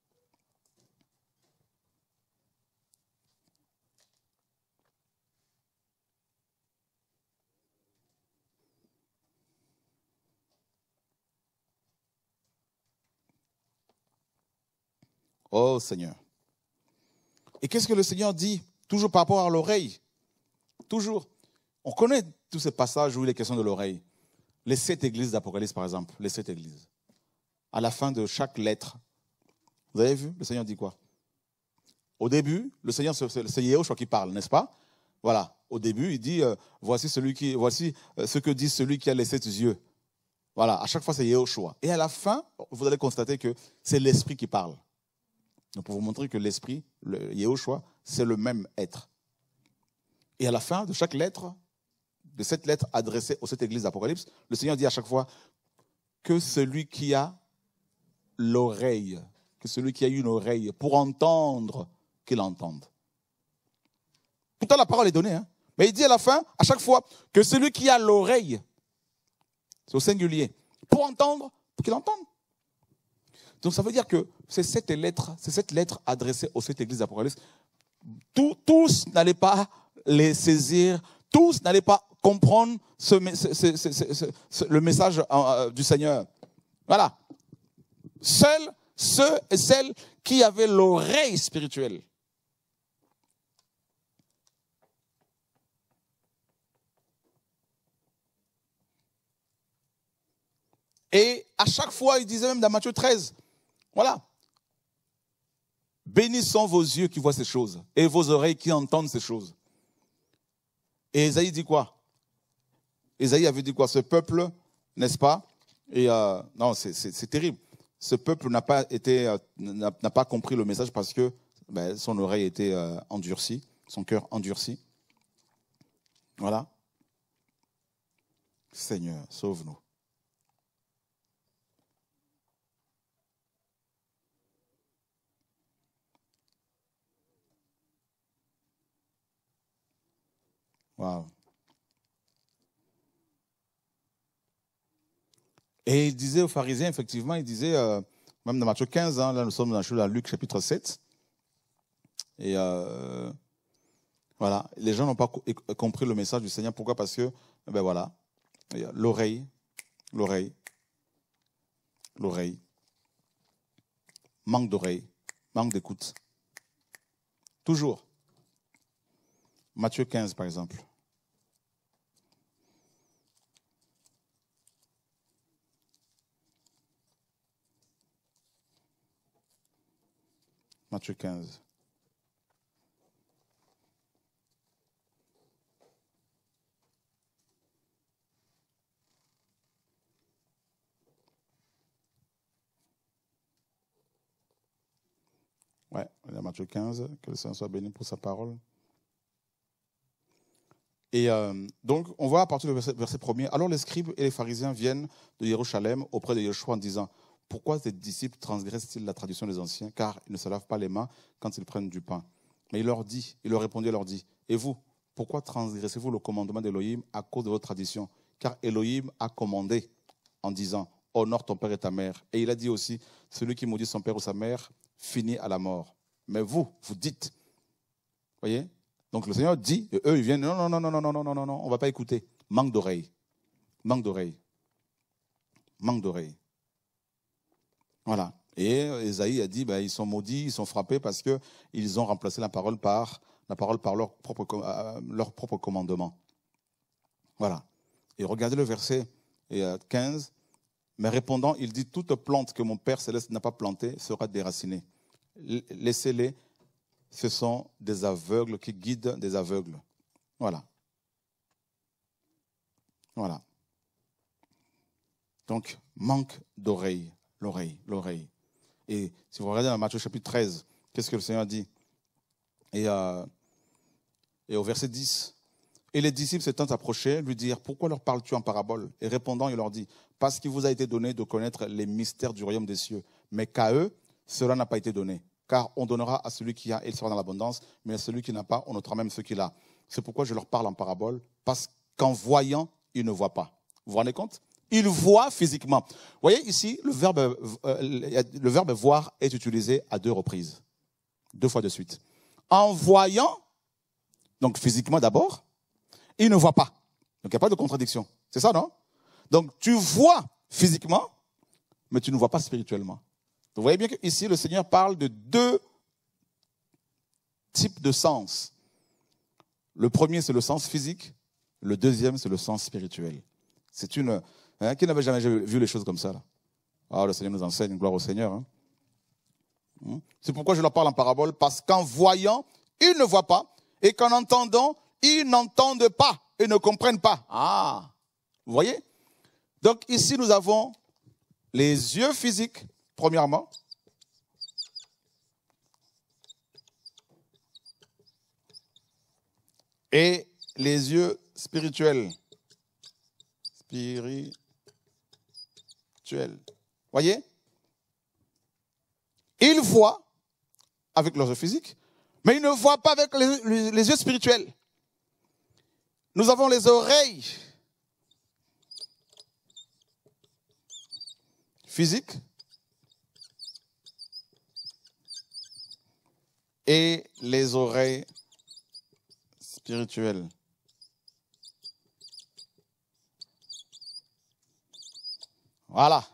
Oh Seigneur. Et qu'est-ce que le Seigneur dit? Toujours par rapport à l'oreille. Toujours. On connaît tous ces passages où il est question de l'oreille. Les sept églises d'Apocalypse, par exemple. Les sept églises. À la fin de chaque lettre. Vous avez vu? Le Seigneur dit quoi? Au début, le Seigneur, c'est Yahushua qui parle, n'est-ce pas? Voilà. Au début, il dit, euh, voici, celui qui, voici euh, ce que dit celui qui a les sept yeux. Voilà. À chaque fois, c'est Yahushua. Et à la fin, vous allez constater que c'est l'Esprit qui parle. Donc pour vous montrer que l'Esprit, le Yahushua, c'est le même être. Et à la fin de chaque lettre, de cette lettre adressée aux sept églises d'Apocalypse, le Seigneur dit à chaque fois que celui qui a l'oreille, que celui qui a une oreille pour entendre, qu'il entende. Pourtant la parole est donnée, hein? Mais il dit à la fin, à chaque fois, que celui qui a l'oreille, c'est au singulier, pour entendre, pour qu'il entende. Donc ça veut dire que ces sept lettres, ces sept lettres adressées aux sept églises d'Apocalypse, tous, tous n'allaient pas les saisir, tous n'allaient pas comprendre ce, ce, ce, ce, ce, le message euh, du Seigneur. Voilà. Seuls ceux et celles qui avaient l'oreille spirituelle. Et à chaque fois, il disait même dans Matthieu treize, voilà. Bénis sont vos yeux qui voient ces choses et vos oreilles qui entendent ces choses. Et Ésaïe dit quoi? Ésaïe avait dit quoi? Ce peuple, n'est-ce pas? Et euh, non, c'est terrible. Ce peuple n'a pas été, euh, n'a pas compris le message parce que ben, son oreille était euh, endurcie, son cœur endurci. Voilà. Seigneur, sauve-nous. Wow. Et il disait aux pharisiens, effectivement, il disait, euh, même dans Matthieu quinze, hein, là nous sommes dans Luc chapitre sept, et euh, voilà, les gens n'ont pas compris le message du Seigneur. Pourquoi? Parce que, ben voilà, L'oreille, l'oreille, l'oreille. Manque d'oreille, manque d'écoute. Toujours. Matthieu quinze, par exemple. Matthieu quinze. Ouais, Matthieu quinze, que le Seigneur soit béni pour sa parole. Et euh, donc, on voit à partir du verset, verset premier, alors les scribes et les pharisiens viennent de Jérusalem auprès de Yeshua en disant, pourquoi tes disciples transgressent-ils la tradition des anciens, car ils ne se lavent pas les mains quand ils prennent du pain? Mais il leur dit, il leur répondit, il leur dit, et vous, pourquoi transgressez-vous le commandement d'Élohim à cause de votre tradition? Car Élohim a commandé en disant, honore ton père et ta mère. Et il a dit aussi, celui qui maudit son père ou sa mère finit à la mort. Mais vous, vous dites, voyez? Donc le Seigneur dit, et eux ils viennent, non, non, non, non, non, non, non, non, non, on ne va pas écouter. Manque d'oreille. Manque d'oreille. Manque d'oreille. Voilà. Et Ésaïe a dit, ben, ils sont maudits, ils sont frappés parce qu'ils ont remplacé la parole par, la parole par leur propre, euh, leur propre commandement. Voilà. Et regardez le verset quinze. Mais répondant, il dit, toute plante que mon Père céleste n'a pas plantée sera déracinée. Laissez-les, ce sont des aveugles qui guident des aveugles. Voilà. Voilà. Donc, manque d'oreille, l'oreille, l'oreille. Et si vous regardez dans Matthieu chapitre treize, qu'est-ce que le Seigneur dit? Et, euh, et au verset dix, et les disciples s'étant approchés, lui dirent, pourquoi leur parles-tu en parabole? Et répondant, il leur dit, parce qu'il vous a été donné de connaître les mystères du royaume des cieux, mais qu'à eux, cela n'a pas été donné. Car on donnera à celui qui a et il sera dans l'abondance, mais à celui qui n'a pas, on notera même ce qu'il a. C'est pourquoi je leur parle en parabole, parce qu'en voyant, ils ne voient pas. Vous vous rendez compte? Ils voient physiquement. Vous voyez ici, le verbe, euh, le verbe voir est utilisé à deux reprises, deux fois de suite. En voyant, donc physiquement d'abord, ils ne voient pas. Donc il n'y a pas de contradiction. C'est ça, non? Donc tu vois physiquement, mais tu ne vois pas spirituellement. Vous voyez bien qu'ici, le Seigneur parle de deux types de sens. Le premier, c'est le sens physique. Le deuxième, c'est le sens spirituel. C'est une... Hein, qui n'avait jamais vu les choses comme ça là? Ah, le Seigneur nous enseigne, gloire au Seigneur. Hein. C'est pourquoi je leur parle en parabole, parce qu'en voyant, ils ne voient pas, et qu'en entendant, ils n'entendent pas, et ne comprennent pas. Ah, vous voyez? Donc ici, nous avons les yeux physiques, premièrement. Et les yeux spirituels. Spirituels. Voyez? Ils voient avec leurs yeux physiques, mais ils ne voient pas avec les, les, les yeux spirituels. Nous avons les oreilles physiques et les oreilles spirituelles. Voilà.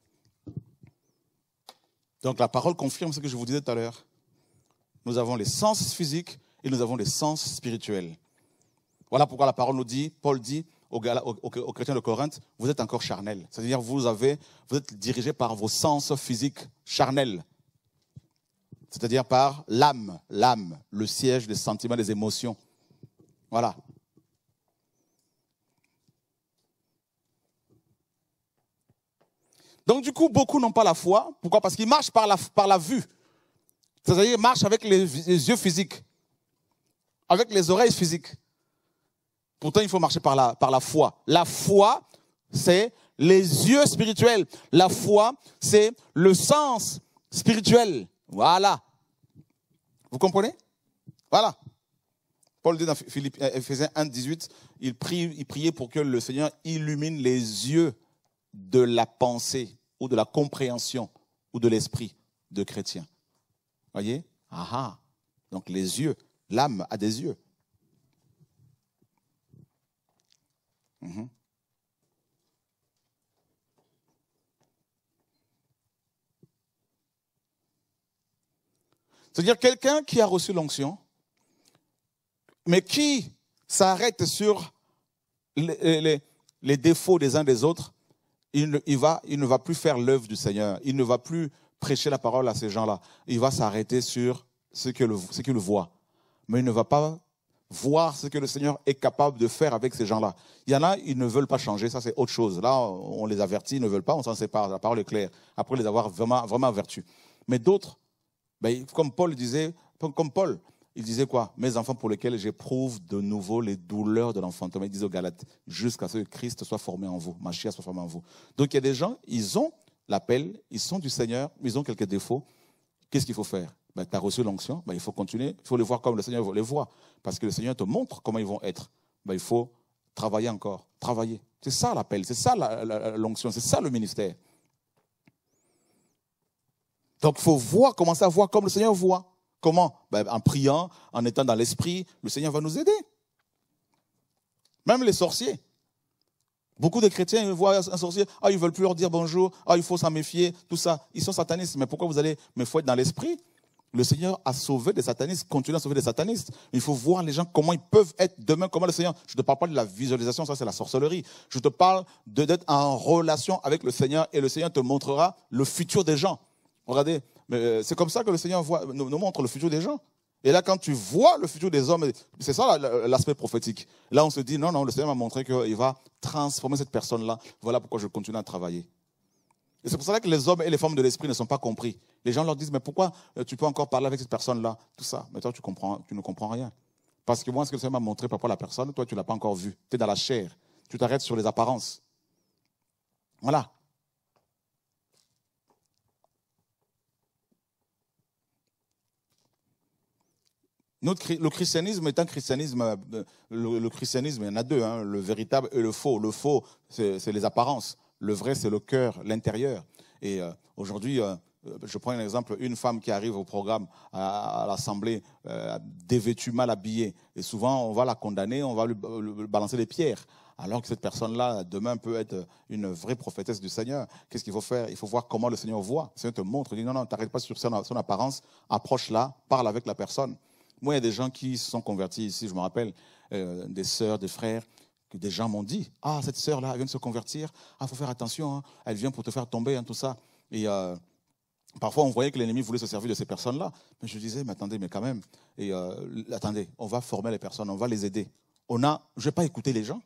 Donc la parole confirme ce que je vous disais tout à l'heure. Nous avons les sens physiques et nous avons les sens spirituels. Voilà pourquoi la parole nous dit, Paul dit aux, aux, aux chrétiens de Corinthe, vous êtes encore charnels. C'est-à-dire vous avez, vous êtes dirigés par vos sens physiques charnels. C'est-à-dire par l'âme, l'âme, le siège des sentiments, des émotions. Voilà. Donc du coup, beaucoup n'ont pas la foi. Pourquoi? Parce qu'ils marchent par la, par la vue. C'est-à-dire qu'ils marchent avec les, les yeux physiques, avec les oreilles physiques. Pourtant, il faut marcher par la, par la foi. La foi, c'est les yeux spirituels. La foi, c'est le sens spirituel. Voilà. Vous comprenez? Voilà. Paul dit dans Philippe, Ephésiens un, dix-huit, il, prie, il priait pour que le Seigneur illumine les yeux de la pensée ou de la compréhension ou de l'esprit de chrétiens. Voyez? Ah ah. Donc les yeux, l'âme a des yeux. Mm-hmm. C'est-à-dire quelqu'un qui a reçu l'onction, mais qui s'arrête sur les, les, les défauts des uns des autres, il ne, il va, il ne va plus faire l'œuvre du Seigneur. Il ne va plus prêcher la parole à ces gens-là. Il va s'arrêter sur ce qu'il ce qu'il voit. Mais il ne va pas voir ce que le Seigneur est capable de faire avec ces gens-là. Il y en a, ils ne veulent pas changer, ça c'est autre chose. Là, on les avertit, ils ne veulent pas, on s'en sépare, la parole est claire, après les avoir vraiment, vraiment avertis. Mais d'autres, ben, comme Paul disait, comme Paul, il disait quoi? Mes enfants pour lesquels j'éprouve de nouveau les douleurs de l'enfantement. Il disait aux Galates, jusqu'à ce que Christ soit formé en vous, Machia soit formé en vous. Donc il y a des gens, ils ont l'appel, ils sont du Seigneur, mais ils ont quelques défauts. Qu'est-ce qu'il faut faire? Ben, tu as reçu l'onction, ben, il faut continuer, il faut les voir comme le Seigneur les voit. Parce que le Seigneur te montre comment ils vont être. Ben, il faut travailler encore, travailler. C'est ça l'appel, c'est ça l'onction, c'est ça le ministère. Donc il faut voir, commencer à voir comme le Seigneur voit. Comment? Ben, en priant, en étant dans l'esprit, le Seigneur va nous aider. Même les sorciers. Beaucoup de chrétiens, ils voient un sorcier, ah, ils ne veulent plus leur dire bonjour, ah, il faut s'en méfier, tout ça. Ils sont satanistes, mais pourquoi vous allez, mais il faut être dans l'esprit. Le Seigneur a sauvé des satanistes, continue à sauver des satanistes. Il faut voir les gens, comment ils peuvent être demain, comment le Seigneur, je ne te parle pas de la visualisation, ça c'est la sorcellerie. Je te parle d'être en relation avec le Seigneur et le Seigneur te montrera le futur des gens. Regardez, c'est comme ça que le Seigneur voit, nous, nous montre le futur des gens. Et là, quand tu vois le futur des hommes, c'est ça l'aspect prophétique. Là, on se dit, non, non, le Seigneur m'a montré qu'il va transformer cette personne-là. Voilà pourquoi je continue à travailler. Et c'est pour ça que les hommes et les femmes de l'esprit ne sont pas compris. Les gens leur disent, mais pourquoi tu peux encore parler avec cette personne-là? Tout ça. Mais toi, tu, comprends, tu ne comprends rien. Parce que moi, ce que le Seigneur m'a montré par rapport à la personne, toi, tu ne l'as pas encore vu. Tu es dans la chair. Tu t'arrêtes sur les apparences. Voilà. Notre, le christianisme est un christianisme, le, le christianisme, il y en a deux, hein, le véritable et le faux. Le faux, c'est les apparences. Le vrai, c'est le cœur, l'intérieur. Et euh, aujourd'hui, euh, je prends un exemple, une femme qui arrive au programme, à, à l'assemblée, euh, dévêtue, mal habillée. Et souvent, on va la condamner, on va lui, lui balancer des pierres. Alors que cette personne-là, demain, peut être une vraie prophétesse du Seigneur. Qu'est-ce qu'il faut faire? Il faut voir comment le Seigneur voit. Le Seigneur te montre, il dit non, non, t'arrête pas sur son, son apparence, approche-la, parle avec la personne. Moi, il y a des gens qui se sont convertis ici, je me rappelle, euh, des sœurs, des frères, que des gens m'ont dit, ah, cette sœur-là, elle vient de se convertir, ah, il faut faire attention, hein, elle vient pour te faire tomber, hein, tout ça. Et euh, parfois, on voyait que l'ennemi voulait se servir de ces personnes-là. Mais je disais, mais attendez, mais quand même, et euh, attendez, on va former les personnes, on va les aider. On a, je ne vais pas écouter les gens.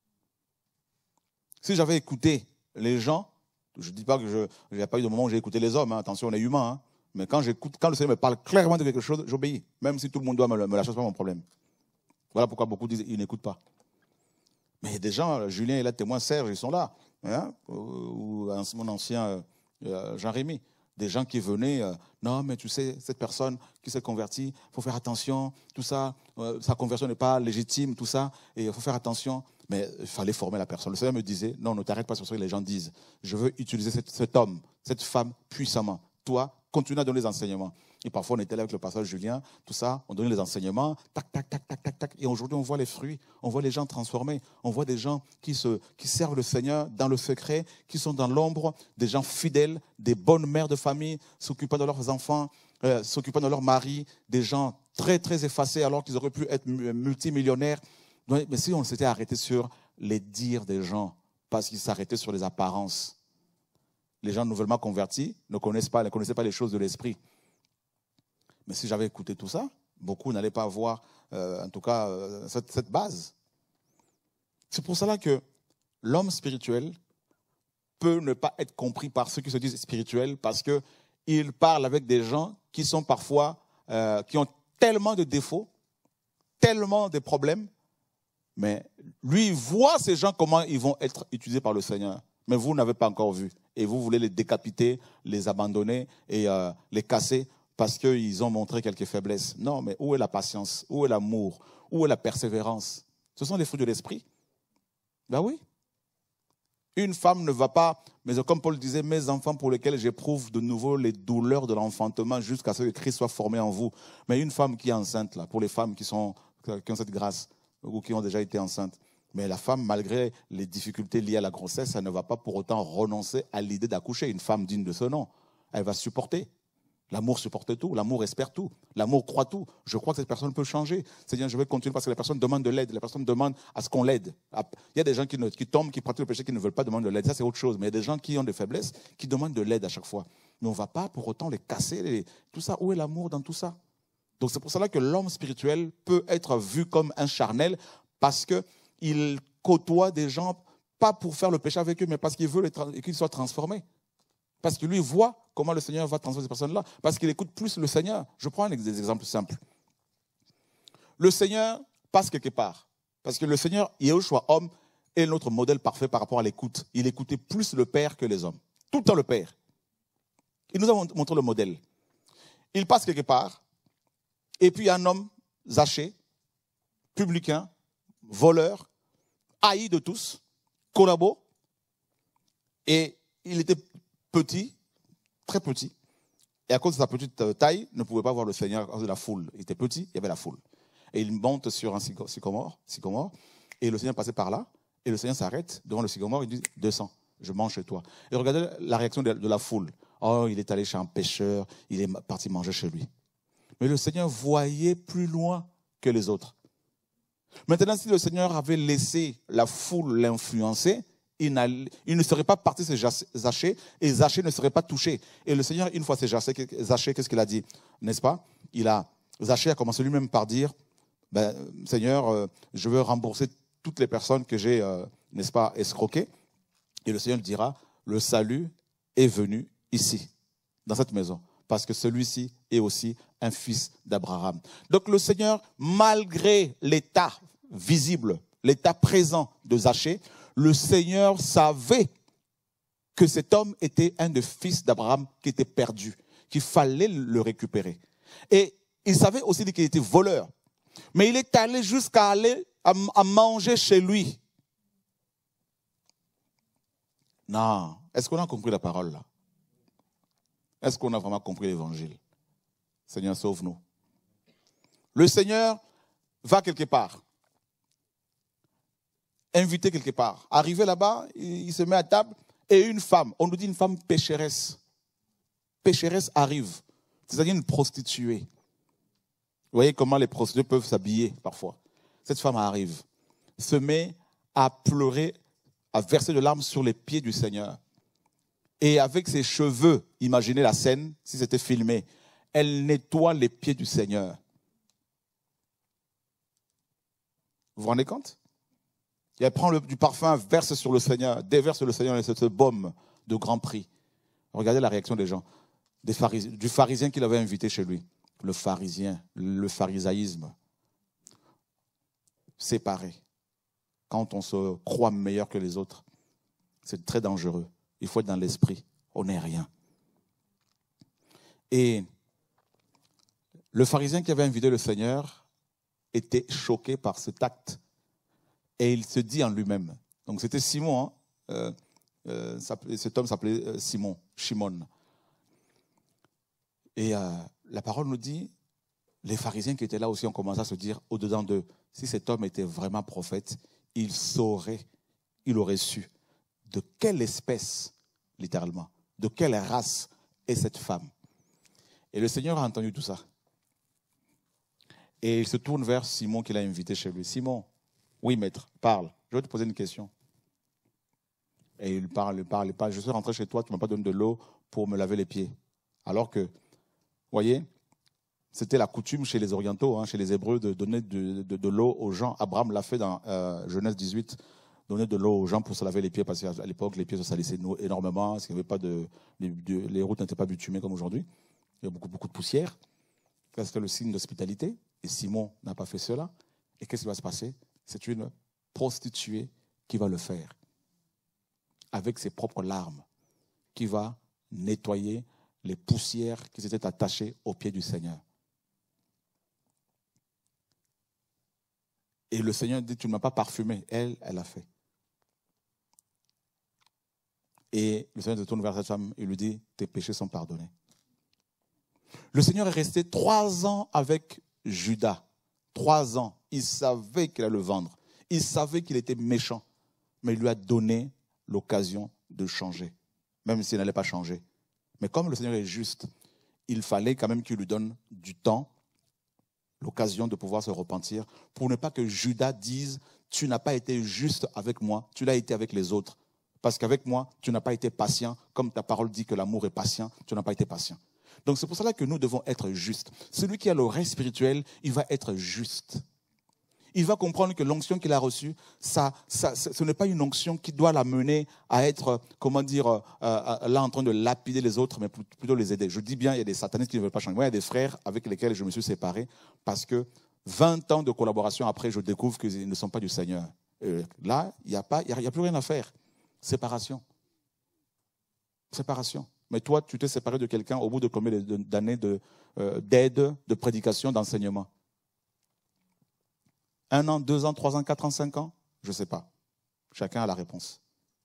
Si j'avais écouté les gens, je ne dis pas que je, il n'y a pas eu de moment où j'ai écouté les hommes, hein, attention, on est humain, hein. Mais quand j'écoute, quand le Seigneur me parle clairement de quelque chose, j'obéis. Même si tout le monde doit me, me lâcher, ce n'est pas mon problème. Voilà pourquoi beaucoup disent qu'ils n'écoutent pas. Mais il y a des gens, Julien est là, témoin, Serge, ils sont là. Hein, ou, ou mon ancien euh, Jean-Rémy. Des gens qui venaient, euh, non, mais tu sais, cette personne qui s'est convertie, il faut faire attention, tout ça, euh, sa conversion n'est pas légitime, tout ça, et il faut faire attention. Mais il fallait former la personne. Le Seigneur me disait, non, ne t'arrête pas sur ce que les gens disent. Je veux utiliser cet, cet homme, cette femme puissamment. Toi, continue à donner les enseignements. Et parfois, on était là avec le pasteur Julien, tout ça, on donnait les enseignements, tac, tac, tac, tac, tac, tac. Et aujourd'hui, on voit les fruits, on voit les gens transformés, on voit des gens qui, se, qui servent le Seigneur dans le secret, qui sont dans l'ombre, des gens fidèles, des bonnes mères de famille, s'occupant de leurs enfants, euh, s'occupant de leurs maris, des gens très, très effacés alors qu'ils auraient pu être multimillionnaires. Mais si on s'était arrêté sur les dires des gens, parce qu'ils s'arrêtaient sur les apparences, les gens nouvellement convertis ne connaissent pas, ne connaissaient pas les choses de l'esprit. Mais si j'avais écouté tout ça, beaucoup n'allaient pas avoir, euh, en tout cas, euh, cette, cette base. C'est pour cela que l'homme spirituel peut ne pas être compris par ceux qui se disent spirituels, parce qu'il parle avec des gens qui sont parfois, euh, qui ont tellement de défauts, tellement de problèmes, mais lui, il voit ces gens comment ils vont être utilisés par le Seigneur. Mais vous n'avez pas encore vu. Et vous voulez les décapiter, les abandonner et euh, les casser parce qu'ils ont montré quelques faiblesses. Non, mais où est la patience? Où est l'amour? Où est la persévérance? Ce sont les fruits de l'esprit. Ben oui. Une femme ne va pas, mais comme Paul disait, mes enfants pour lesquels j'éprouve de nouveau les douleurs de l'enfantement jusqu'à ce que Christ soit formé en vous. Mais une femme qui est enceinte, là, pour les femmes qui, sont, qui ont cette grâce ou qui ont déjà été enceintes, mais la femme, malgré les difficultés liées à la grossesse, elle ne va pas pour autant renoncer à l'idée d'accoucher. Une femme digne de ce nom, elle va supporter. L'amour supporte tout, l'amour espère tout, l'amour croit tout. Je crois que cette personne peut changer. Seigneur, je vais continuer parce que la personne demande de l'aide, la personne demande à ce qu'on l'aide. Il y a des gens qui, ne, qui tombent, qui pratiquent le péché, qui ne veulent pas demander de l'aide. Ça, c'est autre chose. Mais il y a des gens qui ont des faiblesses, qui demandent de l'aide à chaque fois. Mais on ne va pas pour autant les casser. Les, tout ça, où est l'amour dans tout ça? Donc c'est pour cela que l'homme spirituel peut être vu comme un charnel parce qu'il côtoie des gens, pas pour faire le péché avec eux, mais parce qu'il veut qu'ils soient transformés. Parce que lui voit comment le Seigneur va transformer ces personnes-là. Parce qu'il écoute plus le Seigneur. Je prends des exemples simples. Le Seigneur passe quelque part. Parce que le Seigneur, Yahushua, homme, est notre modèle parfait par rapport à l'écoute. Il écoutait plus le Père que les hommes. Tout le temps le Père. Il nous a montré le modèle. Il passe quelque part. Et puis il y a un homme, Zachée, publicain, voleur, haï de tous, collabo. Et il était petit, très petit. Et à cause de sa petite taille, ne pouvait pas voir le Seigneur à cause de la foule. Il était petit, il y avait la foule. Et il monte sur un sycomore, sycomore et le Seigneur passait par là. Et le Seigneur s'arrête devant le sycomore et dit « Descends, je mange chez toi ». Et regardez la réaction de, de la foule. Oh, il est allé chez un pêcheur, il est parti manger chez lui. Mais le Seigneur voyait plus loin que les autres. Maintenant, si le Seigneur avait laissé la foule l'influencer, il, il ne serait pas parti se Zachée et Zachée ne serait pas touché. Et le Seigneur, une fois c'est Zachée, qu'est-ce qu'il a dit? N'est-ce pas? Il a, Zachée a commencé lui-même par dire, ben, Seigneur, euh, je veux rembourser toutes les personnes que j'ai, euh, n'est-ce pas, escroquées. Et le Seigneur dira, le salut est venu ici, dans cette maison, parce que celui-ci est aussi un fils d'Abraham. Donc le Seigneur, malgré l'état visible, l'état présent de Zachée, le Seigneur savait que cet homme était un des fils d'Abraham qui était perdu, qu'il fallait le récupérer. Et il savait aussi qu'il était voleur. Mais il est allé jusqu'à aller à, à manger chez lui. Non. Est-ce qu'on a compris la parole là? Est-ce qu'on a vraiment compris l'évangile? Seigneur, sauve-nous. Le Seigneur va quelque part. Invité quelque part. Arrivé là-bas, il se met à table et une femme, on nous dit une femme pécheresse. Pécheresse arrive. C'est-à-dire une prostituée. Vous voyez comment les prostituées peuvent s'habiller parfois. Cette femme arrive, se met à pleurer, à verser de larmes sur les pieds du Seigneur. Et avec ses cheveux, imaginez la scène, si c'était filmé, elle nettoie les pieds du Seigneur. Vous vous rendez compte? Et elle prend le, du parfum, verse sur le Seigneur, déverse sur le Seigneur et ce baume de grand prix. Regardez la réaction des gens, des pharisien, du pharisien qu'il avait invité chez lui. Le pharisien, le pharisaïsme, séparé. Quand on se croit meilleur que les autres, c'est très dangereux. Il faut être dans l'esprit. On n'est rien. Et le pharisien qui avait invité le Seigneur était choqué par cet acte. Et il se dit en lui-même. Donc c'était Simon. Hein, euh, euh, cet homme s'appelait Simon, Shimon. Et euh, la parole nous dit, les pharisiens qui étaient là aussi ont commencé à se dire au-dedans d'eux, si cet homme était vraiment prophète, il saurait, il aurait su de quelle espèce, littéralement, de quelle race est cette femme. Et le Seigneur a entendu tout ça. Et il se tourne vers Simon qu'il a invité chez lui. Simon, oui maître, parle, je vais te poser une question. Et il parle, il parle, il parle. Je suis rentré chez toi, tu ne m'as pas donné de l'eau pour me laver les pieds. Alors que, vous voyez, c'était la coutume chez les orientaux, hein, chez les Hébreux, de donner de, de, de l'eau aux gens. Abraham l'a fait dans euh, Genèse dix-huit, donner de l'eau aux gens pour se laver les pieds, parce qu'à l'époque, les pieds se salissaient énormément, parce qu'il n'y avait pas de, de, les routes n'étaient pas bitumées comme aujourd'hui. Il y a beaucoup, beaucoup de poussière. C'était le signe d'hospitalité. Et Simon n'a pas fait cela. Et qu'est-ce qui va se passer? C'est une prostituée qui va le faire. Avec ses propres larmes. Qui va nettoyer les poussières qui s'étaient attachées aux pieds du Seigneur. Et le Seigneur dit, tu ne m'as pas parfumé. Elle, elle a fait. Et le Seigneur se tourne vers cette femme et lui dit, tes péchés sont pardonnés. Le Seigneur est resté trois ans avec Judas. Trois ans. Il savait qu'il allait le vendre. Il savait qu'il était méchant. Mais il lui a donné l'occasion de changer. Même s'il n'allait pas changer. Mais comme le Seigneur est juste, il fallait quand même qu'il lui donne du temps, l'occasion de pouvoir se repentir, pour ne pas que Judas dise « Tu n'as pas été juste avec moi, tu l'as été avec les autres. Parce qu'avec moi, tu n'as pas été patient, comme ta parole dit que l'amour est patient, tu n'as pas été patient. » Donc c'est pour cela que nous devons être justes. Celui qui a l'oreille spirituelle, il va être juste. Il va comprendre que l'onction qu'il a reçue, ça, ça, ce n'est pas une onction qui doit l'amener à être, comment dire, euh, euh, là en train de lapider les autres, mais plutôt les aider. Je dis bien, il y a des satanistes qui ne veulent pas changer. Moi, il y a des frères avec lesquels je me suis séparé parce que vingt ans de collaboration après, je découvre qu'ils ne sont pas du Seigneur. Euh, là, il n'y a, pas, il y a plus rien à faire. Séparation. Séparation. Mais toi, tu t'es séparé de quelqu'un au bout de combien d'années de, euh, d'aide, de prédication, d'enseignement? Un an, deux ans, trois ans, quatre ans, cinq ans? Je ne sais pas. Chacun a la réponse.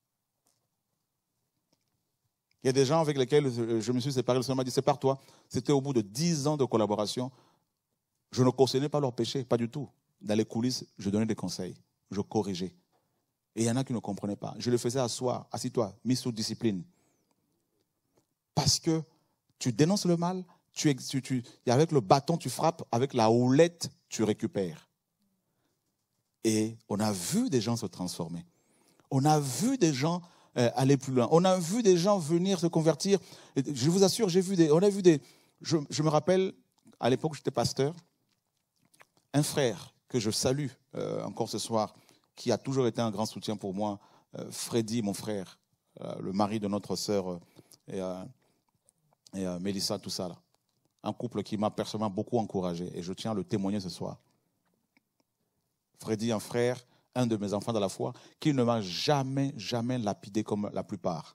Il y a des gens avec lesquels je me suis séparé, le Seigneur m'a dit, sépare-toi. C'était au bout de dix ans de collaboration. Je ne cautionnais pas leur péché, pas du tout. Dans les coulisses, je donnais des conseils, je corrigeais. Et il y en a qui ne comprenaient pas. Je le faisais asseoir, assis-toi, mis sous discipline. Parce que tu dénonces le mal, tu, tu, tu, et avec le bâton, tu frappes, avec la houlette, tu récupères. Et on a vu des gens se transformer. On a vu des gens euh, aller plus loin. On a vu des gens venir se convertir. Et je vous assure, j'ai vu des. On a vu des. Je, je me rappelle, à l'époque où j'étais pasteur, un frère que je salue euh, encore ce soir, qui a toujours été un grand soutien pour moi, euh, Freddy, mon frère, euh, le mari de notre sœur euh, et, euh, et euh, Mélissa, tout ça là. Un couple qui m'a personnellement beaucoup encouragé et je tiens à le témoigner ce soir. Freddy, un frère, un de mes enfants de la foi, qui ne m'a jamais, jamais lapidé comme la plupart.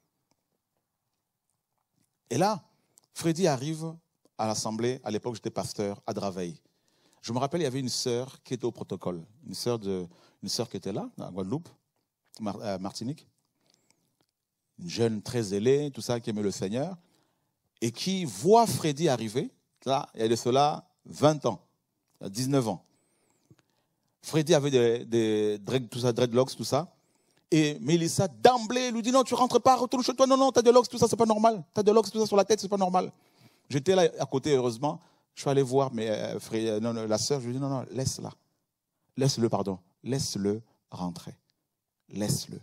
Et là, Freddy arrive à l'assemblée, à l'époque j'étais pasteur, à Draveil. Je me rappelle, il y avait une sœur qui était au protocole, une sœur, de, une sœur qui était là, à Guadeloupe, Martinique, une jeune très zélée, tout ça, qui aimait le Seigneur, et qui voit Freddy arriver, là, il y a de cela vingt ans, dix-neuf ans. Freddy avait des, des dread, tout ça, dreadlocks, tout ça. Et Mélissa, d'emblée, lui dit, non, tu rentres pas, retourne chez toi. Non, non, tu as des locks, tout ça, c'est pas normal. Tu as des locks, tout ça sur la tête, c'est pas normal. J'étais là à côté, heureusement. Je suis allé voir mais, euh, frère, non, non, la sœur, je lui ai dit, non, non, laisse-la. Laisse-le, pardon. Laisse-le rentrer. Laisse-le.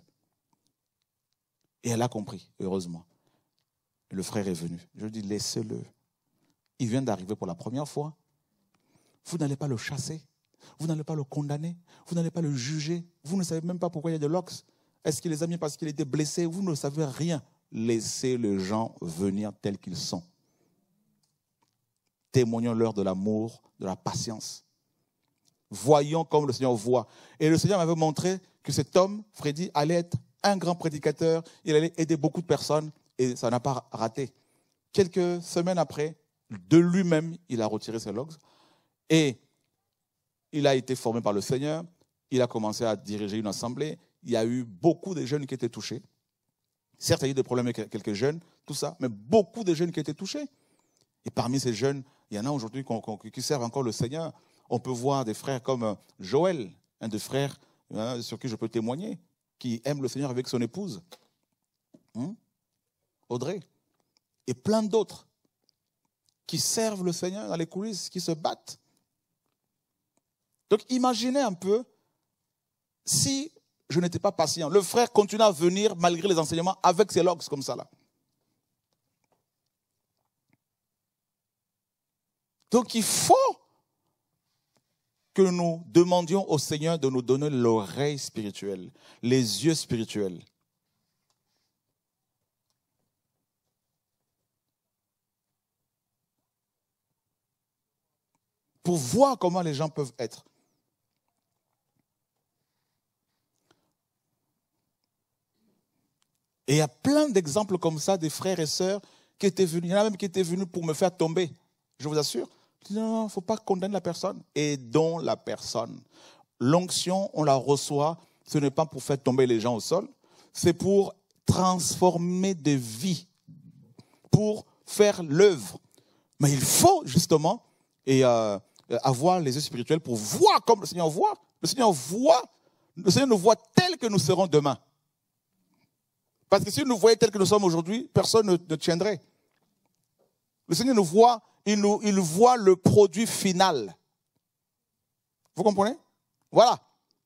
Et elle a compris, heureusement. Et le frère est venu. Je lui ai dit, laissez-le. Il vient d'arriver pour la première fois. Vous n'allez pas le chasser. Vous n'allez pas le condamner, vous n'allez pas le juger, vous ne savez même pas pourquoi il y a des locks. Est-ce qu'il les a mis parce qu'il était blessé? Vous ne savez rien. Laissez les gens venir tels qu'ils sont. Témoignons-leur de l'amour, de la patience. Voyons comme le Seigneur voit. Et le Seigneur m'avait montré que cet homme, Freddy, allait être un grand prédicateur, il allait aider beaucoup de personnes et ça n'a pas raté. Quelques semaines après, de lui-même, il a retiré ses locks et il a été formé par le Seigneur, il a commencé à diriger une assemblée, il y a eu beaucoup de jeunes qui étaient touchés. Certes, il y a eu des problèmes avec quelques jeunes, tout ça, mais beaucoup de jeunes qui étaient touchés. Et parmi ces jeunes, il y en a aujourd'hui qui servent encore le Seigneur. On peut voir des frères comme Joël, un des frères hein, sur qui je peux témoigner, qui aime le Seigneur avec son épouse, hein? Audrey, et plein d'autres qui servent le Seigneur dans les coulisses, qui se battent. Donc imaginez un peu si je n'étais pas patient. Le frère continue à venir malgré les enseignements avec ses logs comme ça là. Donc il faut que nous demandions au Seigneur de nous donner l'oreille spirituelle, les yeux spirituels. Pour voir comment les gens peuvent être. Et il y a plein d'exemples comme ça, des frères et sœurs qui étaient venus. Il y en a même qui étaient venus pour me faire tomber. Je vous assure. Je dis, non, il ne faut pas condamner la personne. Aidons la personne. L'onction, on la reçoit. Ce n'est pas pour faire tomber les gens au sol. C'est pour transformer des vies. Pour faire l'œuvre. Mais il faut justement et, euh, avoir les yeux spirituels pour voir comme le Seigneur voit. Le Seigneur voit. Le Seigneur nous voit tel que nous serons demain. Parce que si nous voyons tel que nous sommes aujourd'hui, personne ne, ne tiendrait. Le Seigneur nous voit, il, nous, il voit le produit final. Vous comprenez? Voilà.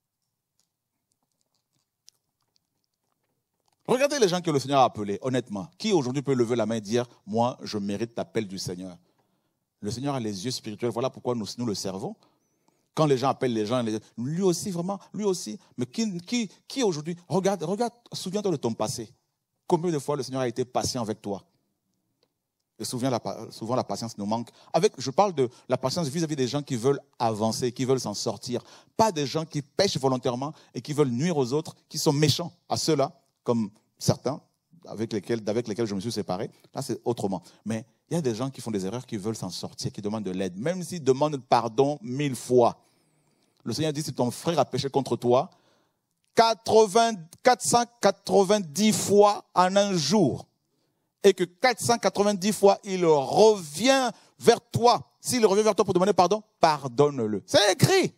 Regardez les gens que le Seigneur a appelés, honnêtement. Qui aujourd'hui peut lever la main et dire, moi, je mérite l'appel du Seigneur? Le Seigneur a les yeux spirituels, voilà pourquoi nous, nous le servons. Quand les gens appellent les gens, lui aussi, vraiment, lui aussi. Mais qui, qui, qui aujourd'hui, regarde, regarde, souviens-toi de ton passé. Combien de fois le Seigneur a été patient avec toi? Et souvent la, souvent, la patience nous manque. Avec, je parle de la patience vis-à-vis des gens qui veulent avancer, qui veulent s'en sortir. Pas des gens qui pêchent volontairement et qui veulent nuire aux autres, qui sont méchants. À ceux-là, comme certains avec lesquels, avec lesquels je me suis séparé. Là, c'est autrement. Mais il y a des gens qui font des erreurs, qui veulent s'en sortir, qui demandent de l'aide, même s'ils demandent pardon mille fois. Le Seigneur dit, si ton frère a péché contre toi, quatre-vingts, quatre cent quatre-vingt-dix fois en un jour, et que quatre cent quatre-vingt-dix fois, il revient vers toi. S'il revient vers toi pour demander pardon, pardonne-le. C'est écrit.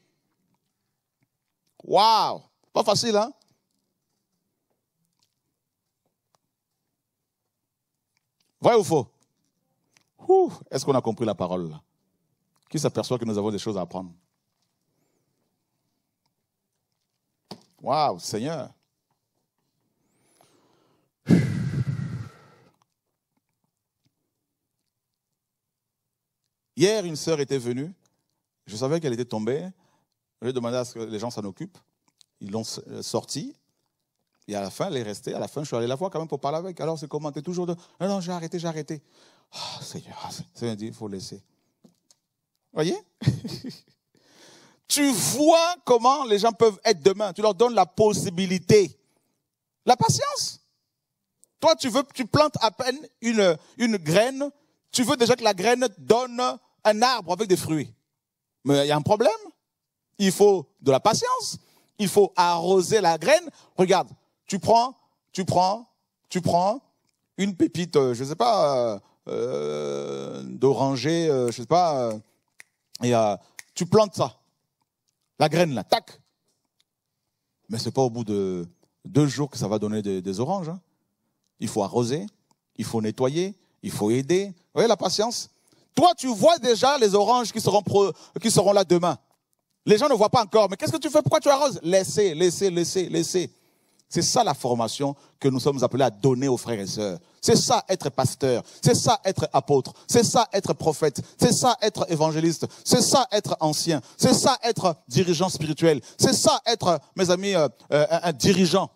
Waouh! Pas facile, hein? Vrai ou faux? Est-ce qu'on a compris la parole là? Qui s'aperçoit que nous avons des choses à apprendre? Waouh, Seigneur. Hier, une sœur était venue. Je savais qu'elle était tombée. Je lui ai demandé à ce que les gens s'en occupent. Ils l'ont sortie. Et à la fin, elle est restée. À la fin, je suis allé la voir quand même pour parler avec. Alors, c'est comment? T'es toujours de... Non, non, j'ai arrêté, j'ai arrêté. Oh, Seigneur, Seigneur dit, il faut laisser. Voyez? Tu vois comment les gens peuvent être demain. Tu leur donnes la possibilité. La patience. Toi, tu veux, tu plantes à peine une, une graine. Tu veux déjà que la graine donne un arbre avec des fruits. Mais il y a un problème. Il faut de la patience. Il faut arroser la graine. Regarde, tu prends, tu prends, tu prends une pépite, je ne sais pas, euh, d'oranger, euh, je ne sais pas, euh, et euh, tu plantes ça. La graine là, tac. Mais ce n'est pas au bout de deux jours que ça va donner des, des oranges. Hein. Il faut arroser, il faut nettoyer, il faut aider. Vous voyez la patience? Toi, tu vois déjà les oranges qui seront, pro, qui seront là demain. Les gens ne voient pas encore. Mais qu'est-ce que tu fais? Pourquoi tu arroses? Laissez, laissez, laissez, laissez. C'est ça la formation que nous sommes appelés à donner aux frères et sœurs. C'est ça être pasteur. C'est ça être apôtre. C'est ça être prophète. C'est ça être évangéliste. C'est ça être ancien. C'est ça être dirigeant spirituel. C'est ça être, mes amis, euh, euh, un, un dirigeant.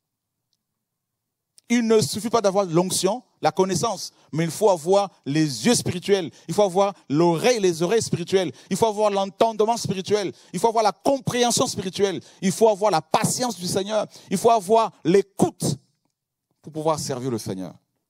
Il ne suffit pas d'avoir l'onction, la connaissance, mais il faut avoir les yeux spirituels, il faut avoir l'oreille, les oreilles spirituelles, il faut avoir l'entendement spirituel, il faut avoir la compréhension spirituelle, il faut avoir la patience du Seigneur, il faut avoir l'écoute pour pouvoir servir le Seigneur.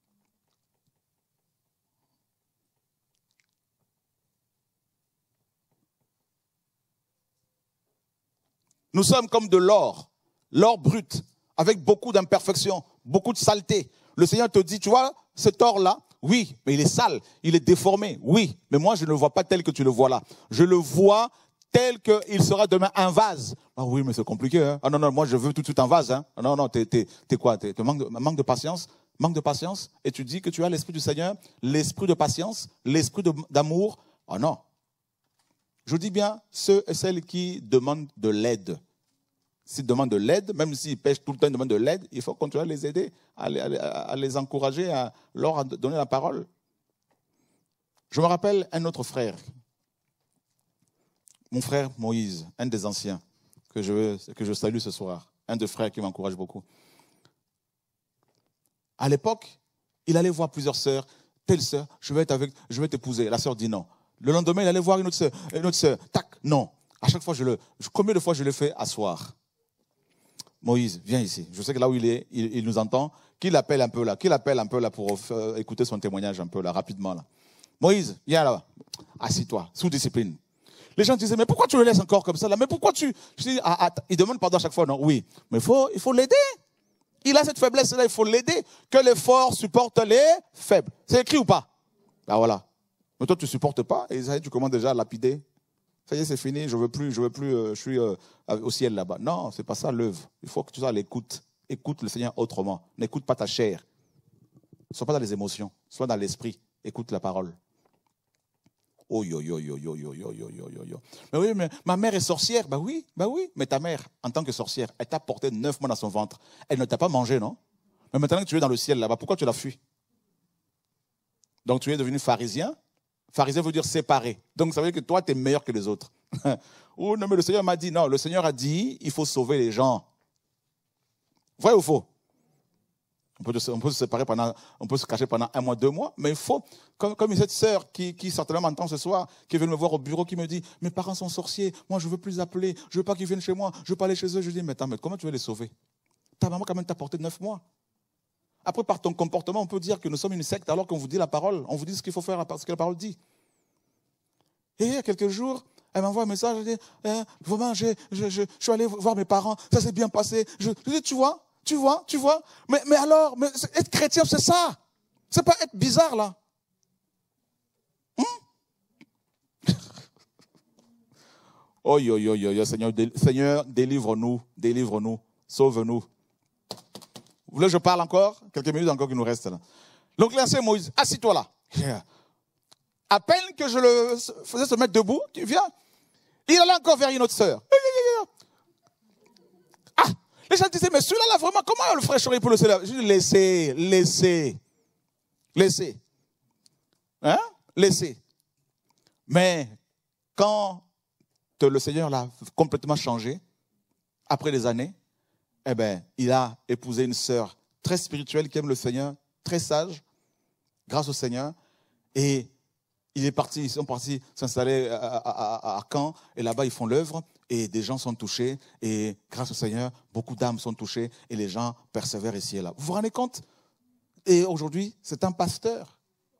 Nous sommes comme de l'or, l'or brut, avec beaucoup d'imperfections, beaucoup de saleté. Le Seigneur te dit, tu vois, cet or-là, oui, mais il est sale, il est déformé, oui, mais moi je ne le vois pas tel que tu le vois là. Je le vois tel qu'il sera demain un vase. Ah oui, mais c'est compliqué. Hein? Ah non, non, moi je veux tout de suite un vase. Hein? Non, non, t'es, t'es, t'es quoi? T'es, t'es manque, de, manque de patience? Manque de patience? Et tu dis que tu as l'esprit du Seigneur, l'esprit de patience, l'esprit de, d'amour? Ah non. Je dis bien ceux et celles qui demandent de l'aide. S'ils demandent de l'aide, même s'ils pêchent tout le temps, ils demandent de l'aide, il faut continuer à les aider, à les, à les encourager, à leur donner la parole. Je me rappelle un autre frère, mon frère Moïse, un des anciens, que je, que je salue ce soir, un des frères qui m'encourage beaucoup. À l'époque, il allait voir plusieurs sœurs, telle sœur, je vais être avec, je vais t'épouser. La sœur dit non. Le lendemain, il allait voir une autre sœur, une autre sœur, tac, non. À chaque fois, je le, combien de fois je le fais asseoir? Moïse, viens ici. Je sais que là où il est, il, il nous entend. Qui l'appelle un peu là? Qui l'appelle un peu là pour euh, écouter son témoignage un peu là, rapidement là? Moïse, viens là. Assis-toi, sous discipline. Les gens disaient, mais pourquoi tu le laisses encore comme ça là? Mais pourquoi tu... Je dis, ah, ah, il demande pardon à chaque fois, non? Oui, mais faut, il faut l'aider. Il a cette faiblesse-là, il faut l'aider. Que les forts supportent les faibles. C'est écrit ou pas? Ben voilà. Mais toi, tu ne supportes pas et ça, tu commences déjà à lapider. Ça y est, c'est fini, je veux plus, je veux plus, euh, je suis euh, au ciel là-bas. Non, c'est pas ça l'œuvre. Il faut que tu sois à l'écoute. Écoute le Seigneur autrement. N'écoute pas ta chair. Sois pas dans les émotions, sois dans l'esprit. Écoute la parole. Oh yo yo yo yo yo yo yo yo yo yo. Mais oui, mais ma mère est sorcière. Bah oui, bah oui. Mais ta mère, en tant que sorcière, elle t'a porté neuf mois dans son ventre. Elle ne t'a pas mangé, non? Mais maintenant que tu es dans le ciel là-bas, pourquoi tu l'as fui? Donc tu es devenu pharisien. Pharisien veut dire séparé. Donc ça veut dire que toi, tu es meilleur que les autres. Oh non, mais le Seigneur m'a dit, non, le Seigneur a dit, il faut sauver les gens. Vrai ou faux? On peut, on peut se séparer pendant, on peut se cacher pendant un mois, deux mois, mais il faut, comme, comme cette sœur qui, qui certainement m'entend ce soir, qui vient me voir au bureau, qui me dit, mes parents sont sorciers, moi je veux plus les appeler, je veux pas qu'ils viennent chez moi, je veux pas aller chez eux. Je dis, mais attends, mais comment tu veux les sauver? Ta maman quand même t'a porté neuf mois. Après, par ton comportement, on peut dire que nous sommes une secte alors qu'on vous dit la parole, on vous dit ce qu'il faut faire, ce que la parole dit. Et il y a quelques jours, elle m'envoie un message, elle dit, eh, vraiment, je, je, je, je suis allé voir mes parents, ça s'est bien passé. Je, je dis, tu vois? Tu vois, tu vois, mais, mais alors, mais être chrétien, c'est ça. C'est pas être bizarre, là. Hum? Oh, yo, yo, yo, yo, Seigneur, dé, Seigneur, délivre-nous, délivre-nous, sauve-nous. Vous voulez que je parle encore? Quelques minutes encore qui nous restent, là. Donc, là, c'est Moïse. Assis-toi là. Yeah. À peine que je le faisais se mettre debout, tu viens. Il allait encore vers une autre sœur. Ah! Les gens disaient, mais celui-là, là, vraiment, comment le fraîcherait pour le célèbre? Je dis, laissez, laissez, laissez. Hein? Laissez. Mais quand le Seigneur l'a complètement changé, après des années, eh ben, il a épousé une sœur très spirituelle qui aime le Seigneur, très sage, grâce au Seigneur. Et il est parti, ils sont partis s'installer à, à, à, à Caen, et là-bas, ils font l'œuvre. Et des gens sont touchés, et grâce au Seigneur, beaucoup d'âmes sont touchées, et les gens persévèrent ici et là. Vous vous rendez compte? Et aujourd'hui, c'est un pasteur.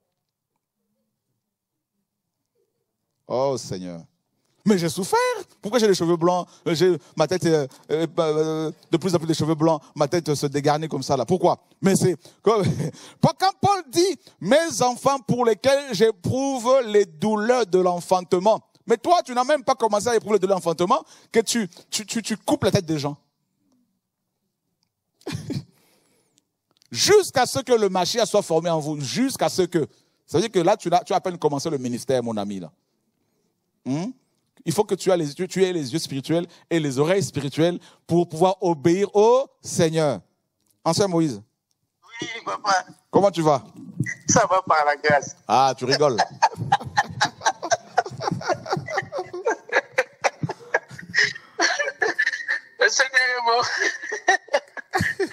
Oh Seigneur. Mais j'ai souffert. Pourquoi j'ai les cheveux blancs? J'ai ma tête, euh, euh, de plus en plus de cheveux blancs, ma tête se dégarnit comme ça là. Pourquoi? Mais c'est quand Paul dit, mes enfants pour lesquels j'éprouve les douleurs de l'enfantement. Mais toi, tu n'as même pas commencé à éprouver de l'enfantement que tu, tu, tu, tu coupes la tête des gens. Jusqu'à ce que le Mashiach soit formé en vous. Jusqu'à ce que... Ça veut dire que là, tu as, tu as à peine commencé le ministère, mon ami. Là. Hum? Il faut que tu aies, les, tu aies les yeux spirituels et les oreilles spirituelles pour pouvoir obéir au Seigneur. Ancien Moïse. Oui, papa. Comment tu vas? Ça va par la grâce. Ah, tu rigoles. Le Seigneur est bon.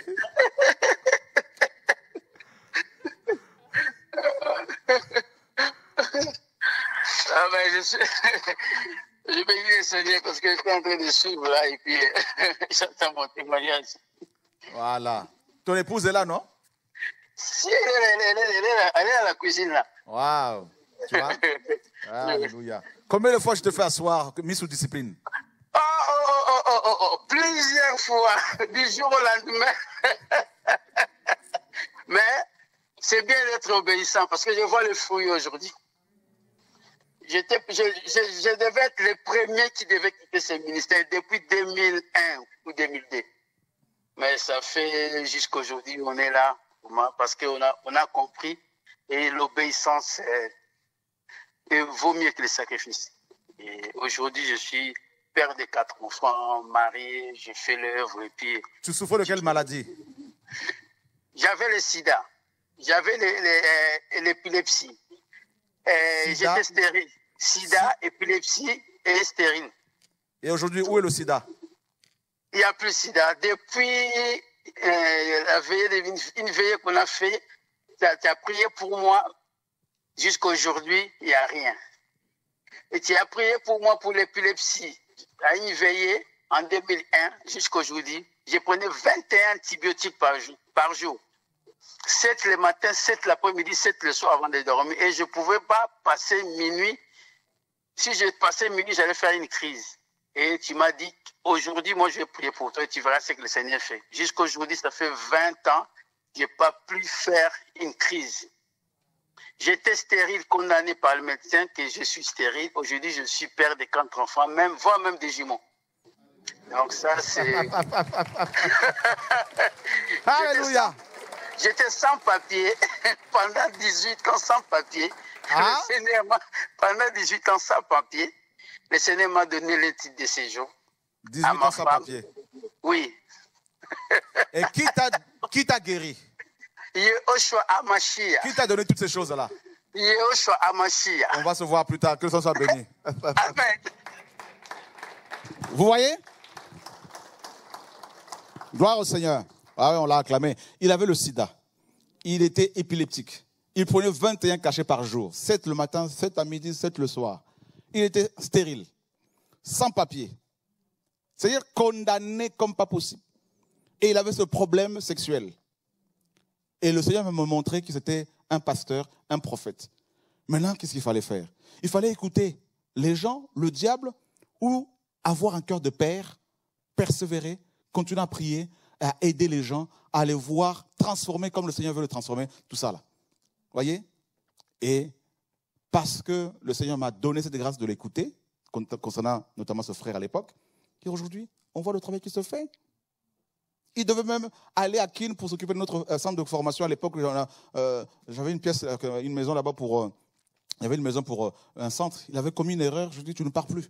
Ah ben, je suis... je bénis le Seigneur parce que je suis en train de suivre là et puis j'attends mon témoignage. Voilà. Ton épouse est là, non? Si, elle est, elle, est, elle, est, elle, est, elle est à la cuisine là. Waouh. Tu vois? Alléluia. Combien de fois je te fais asseoir, mis sous discipline? Oh, oh, oh, oh, oh, oh, plusieurs fois, du jour au lendemain. Mais c'est bien d'être obéissant parce que je vois le fruit aujourd'hui. J'étais, je, je, je devais être le premier qui devait quitter ce ministère depuis deux mille un ou deux mille deux. Mais ça fait jusqu'à aujourd'hui, on est là parce qu'on a, on a compris et l'obéissance est, vaut mieux que le sacrifice. Et aujourd'hui, je suis père de quatre enfants, marié, j'ai fait l'œuvre et puis... Tu souffres de quelle maladie? J'avais le sida, j'avais l'épilepsie, j'étais stérile. Sida, épilepsie et stérile. Et aujourd'hui, où est le sida? Il n'y a plus de sida. Depuis euh, la veillée, une veillée qu'on a fait, tu as, as prié pour moi, jusqu'à aujourd'hui, il n'y a rien. Et tu as prié pour moi pour l'épilepsie. À une veillée, en deux mille un, jusqu'à aujourd'hui, je prenais vingt et un antibiotiques par jour. Par jour. sept le matin, sept l'après-midi, sept le soir avant de dormir. Et je ne pouvais pas passer minuit. Si je passais minuit, j'allais faire une crise. Et tu m'as dit, aujourd'hui, moi, je vais prier pour toi et tu verras ce que le Seigneur fait. Jusqu'à aujourd'hui, ça fait vingt ans, je n'ai pas pu faire une crise. J'étais stérile, condamné par le médecin que je suis stérile. Aujourd'hui, je suis père de quatre enfants, même, voire même des jumeaux. Donc ça, c'est... Alléluia. J'étais sans papier pendant dix-huit ans sans papier. Ah? Le Seigneur m'a, pendant dix-huit ans sans papier, le Seigneur m'a donné le titre de séjour. dix-huit ans sans papier. Oui. Et qui t'a qui t'a guéri? Yehoshua Amashia. Qui t'a donné toutes ces choses-là? Yehoshua Amashia. On va se voir plus tard. Que le Seigneur soit béni. Amen. Vous voyez? Gloire au Seigneur. Ah oui, on l'a acclamé. Il avait le sida. Il était épileptique. Il prenait vingt et un cachets par jour. sept le matin, sept à midi, sept le soir. Il était stérile. Sans papier. C'est-à-dire condamné comme pas possible. Et il avait ce problème sexuel. Et le Seigneur m'a montré que c'était un pasteur, un prophète. Maintenant, qu'est-ce qu'il fallait faire? Il fallait écouter les gens, le diable, ou avoir un cœur de père, persévérer, continuer à prier, à aider les gens, à les voir transformer comme le Seigneur veut le transformer, tout ça là. Voyez? Et parce que le Seigneur m'a donné cette grâce de l'écouter, concernant notamment ce frère à l'époque, et aujourd'hui, on voit le travail qui se fait. Il devait même aller à Keene pour s'occuper de notre euh, centre de formation à l'époque. Euh, J'avais une pièce, euh, une maison là-bas pour... Euh, il y avait une maison pour euh, un centre. Il avait commis une erreur. Je lui ai dit, tu ne pars plus.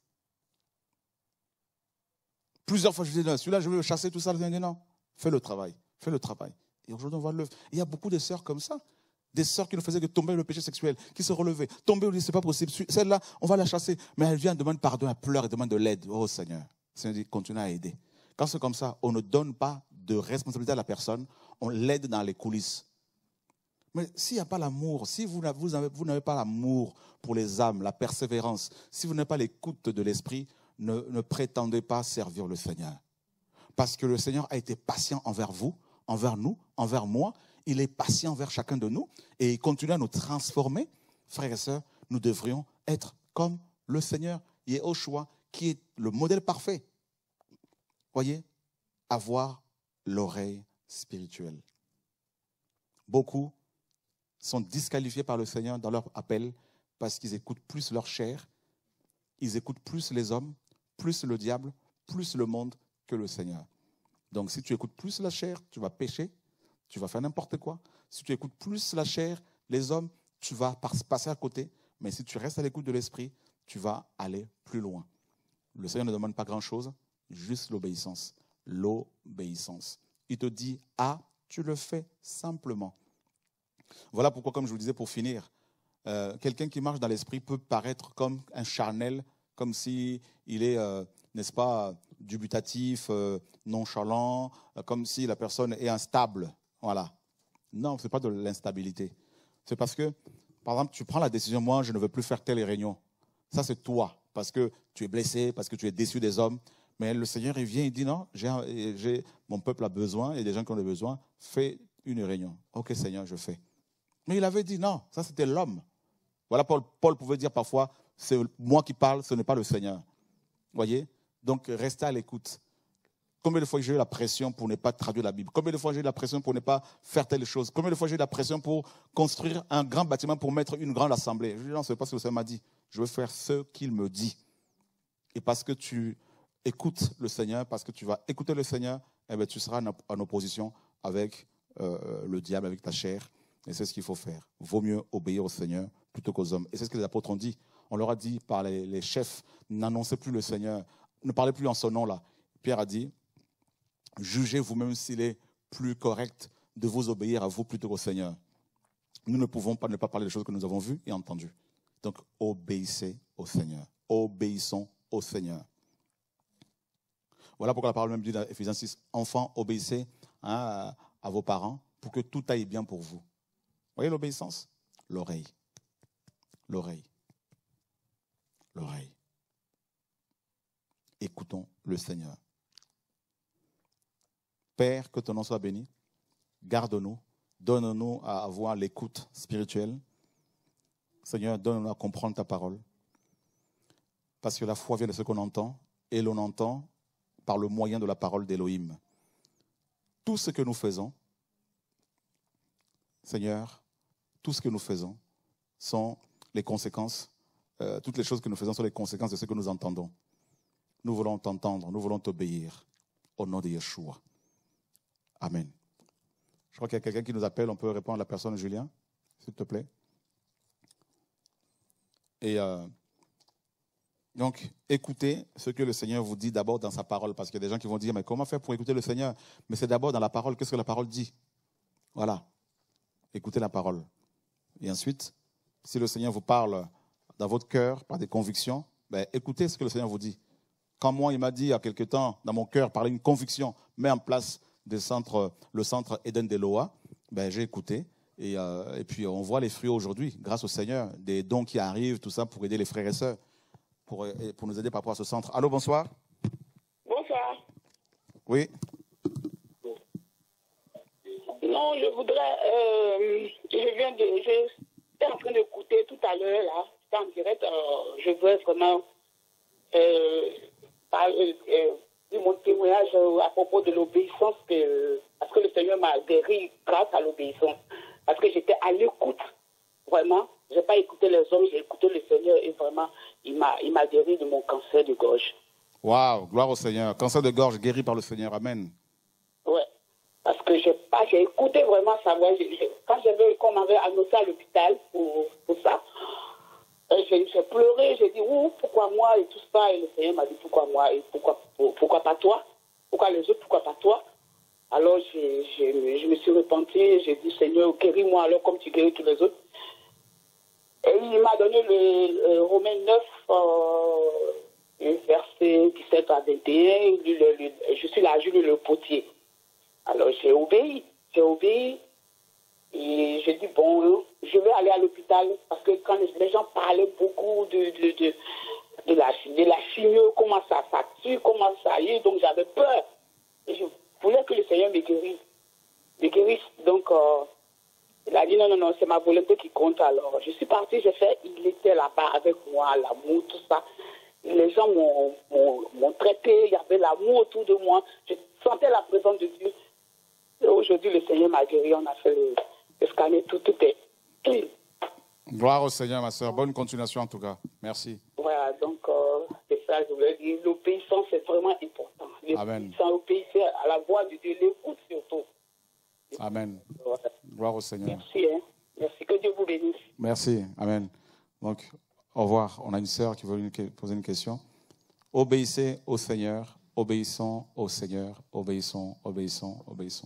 Plusieurs fois, je lui ai dit, celui-là, je veux le chasser, tout ça. Il a dit, non, fais le travail. Fais le travail. Et aujourd'hui, on voit le... Il y a beaucoup de sœurs comme ça. Des sœurs qui ne faisaient que tomber le péché sexuel, qui se relevaient. Tomber, on dit, c'est pas possible. Celle-là, on va la chasser. Mais elle vient, elle demande pardon, elle pleure, elle demande de l'aide. Oh Seigneur. Le Seigneur dit, continue à aider. Quand c'est comme ça, on ne donne pas de responsabilité à la personne, on l'aide dans les coulisses. Mais s'il n'y a pas l'amour, si vous n'avez pas l'amour pour les âmes, la persévérance, si vous n'avez pas l'écoute de l'esprit, ne, ne prétendez pas servir le Seigneur. Parce que le Seigneur a été patient envers vous, envers nous, envers moi. Il est patient envers chacun de nous et il continue à nous transformer. Frères et sœurs, nous devrions être comme le Seigneur Yehoshua, qui est le modèle parfait. Voyez, avoir l'oreille spirituelle. Beaucoup sont disqualifiés par le Seigneur dans leur appel parce qu'ils écoutent plus leur chair, ils écoutent plus les hommes, plus le diable, plus le monde que le Seigneur. Donc si tu écoutes plus la chair, tu vas pécher, tu vas faire n'importe quoi. Si tu écoutes plus la chair, les hommes, tu vas passer à côté. Mais si tu restes à l'écoute de l'esprit, tu vas aller plus loin. Le Seigneur ne demande pas grand-chose, juste l'obéissance. L'obéissance. Il te dit A, tu le fais simplement. Voilà pourquoi, comme je vous le disais pour finir, euh, quelqu'un qui marche dans l'esprit peut paraître comme un charnel, comme s'il est, euh, n'est-ce pas, dubitatif, euh, nonchalant, euh, comme si la personne est instable. Voilà. Non, ce n'est pas de l'instabilité. C'est parce que, par exemple, tu prends la décision, moi, je ne veux plus faire telle réunion. Ça, c'est toi, parce que tu es blessé, parce que tu es déçu des hommes. Mais le Seigneur, il vient, il dit, non, j'ai, j'ai, mon peuple a besoin, il y a des gens qui ont des besoins, fais une réunion. Ok, Seigneur, je fais. Mais il avait dit, non, ça c'était l'homme. Voilà, Paul, Paul pouvait dire parfois, c'est moi qui parle, ce n'est pas le Seigneur. Voyez? Donc, restez à l'écoute. Combien de fois j'ai eu la pression pour ne pas traduire la Bible? Combien de fois j'ai eu la pression pour ne pas faire telle chose? Combien de fois j'ai eu la pression pour construire un grand bâtiment, pour mettre une grande assemblée? Je dis, non, ce n'est pas ce que le Seigneur m'a dit. Je veux faire ce qu'il me dit. Et parce que tu écoutes le Seigneur, parce que tu vas écouter le Seigneur, eh bien, tu seras en opposition avec euh, le diable, avec ta chair. Et c'est ce qu'il faut faire. Vaut mieux obéir au Seigneur plutôt qu'aux hommes. Et c'est ce que les apôtres ont dit. On leur a dit par les, les chefs, n'annoncez plus le Seigneur, ne parlez plus en son nom là. Pierre a dit, jugez vous-même s'il est plus correct de vous obéir à vous plutôt qu'au Seigneur. Nous ne pouvons pas ne pas parler des choses que nous avons vues et entendues. Donc, obéissez au Seigneur. Obéissons au Seigneur. Voilà pourquoi la parole même dit dans Éphésiens six, enfants, obéissez hein, à, à vos parents pour que tout aille bien pour vous. Vous voyez l'obéissance? L'oreille. L'oreille. L'oreille. Écoutons le Seigneur. Père, que ton nom soit béni. Garde-nous. Donne-nous à avoir l'écoute spirituelle. Seigneur, donne-nous à comprendre ta parole. Parce que la foi vient de ce qu'on entend. Et l'on entend par le moyen de la parole d'Élohim. Tout ce que nous faisons, Seigneur, tout ce que nous faisons sont les conséquences, euh, toutes les choses que nous faisons sont les conséquences de ce que nous entendons. Nous voulons t'entendre, nous voulons t'obéir. Au nom de Yeshua. Amen. Je crois qu'il y a quelqu'un qui nous appelle, on peut répondre à la personne, Julien, s'il te plaît. Et euh, donc, écoutez ce que le Seigneur vous dit d'abord dans sa parole, parce qu'il y a des gens qui vont dire, mais comment faire pour écouter le Seigneur? Mais c'est d'abord dans la parole, qu'est-ce que la parole dit? Voilà, écoutez la parole. Et ensuite, si le Seigneur vous parle dans votre cœur, par des convictions, ben, écoutez ce que le Seigneur vous dit. Quand moi, il m'a dit il y a quelque temps, dans mon cœur, par une conviction, mets en place des centres, le centre Eden d'Eloa, ben, j'ai écouté. Et, euh, et puis, on voit les fruits aujourd'hui, grâce au Seigneur, des dons qui arrivent, tout ça, pour aider les frères et sœurs, pour, pour nous aider par rapport à ce centre. Allô, bonsoir. Bonsoir. Oui. Non, je voudrais, euh, je viens de, j'étais en train d'écouter tout à l'heure, là, c'était en direct, euh, je veux vraiment euh, parler, euh, dire mon témoignage à propos de l'obéissance, que, parce que le Seigneur m'a guéri grâce à l'obéissance, parce que j'étais à l'écoute, vraiment, je n'ai pas écouté les hommes, j'ai écouté le Seigneur, et vraiment, il m'a, il m'a guéri de mon cancer de gorge. Waouh, gloire au Seigneur. Cancer de gorge guéri par le Seigneur, amen. Ouais. Parce que j'ai pas, j'ai écouté vraiment sa voix. Quand j'avais, qu'on m'avait annoncé à l'hôpital pour, pour ça, j'ai, j'ai pleuré, j'ai dit, ouh, pourquoi moi et tout ça. Et le Seigneur m'a dit, pourquoi moi et pourquoi, pour, pourquoi pas toi? Pourquoi les autres, pourquoi pas toi? Alors j'ai, j'ai, je me suis repentie, j'ai dit, Seigneur, guéris-moi alors comme tu guéris tous les autres. Et il m'a donné le, le Romains neuf, euh, verset dix-sept à vingt et un, le, le, je suis là, Jules le potier. Alors j'ai obéi, j'ai obéi et j'ai dit bon, je vais aller à l'hôpital parce que quand les gens parlaient beaucoup de, de, de, de, la, de la chimio, comment ça, ça tue, comment ça y est, donc j'avais peur. Et je voulais que le Seigneur me guérisse, me guérisse. Donc euh, il a dit non, non, non, c'est ma volonté qui compte. Alors je suis partie, j'ai fait, il était là-bas avec moi, l'amour, tout ça. Les gens m'ont, m'ont, m'ont traité, il y avait l'amour autour de moi, je sentais la présence de Dieu. Et aujourd'hui, le Seigneur m'a guéri, on a fait le, le scanner, tout, tout est clean. Gloire au Seigneur, ma soeur. Bonne continuation en tout cas. Merci. Voilà, donc euh, c'est ça, je voulais dire. L'obéissance, c'est vraiment important. Amen. Sans obéir à la voix de Dieu, l'écoute surtout. Amen. Voilà. Gloire au Seigneur. Merci, hein. Merci, que Dieu vous bénisse. Merci, amen. Donc, au revoir. On a une sœur qui veut une, poser une question. Obéissez au Seigneur, obéissons au Seigneur, obéissons, obéissons, obéissons.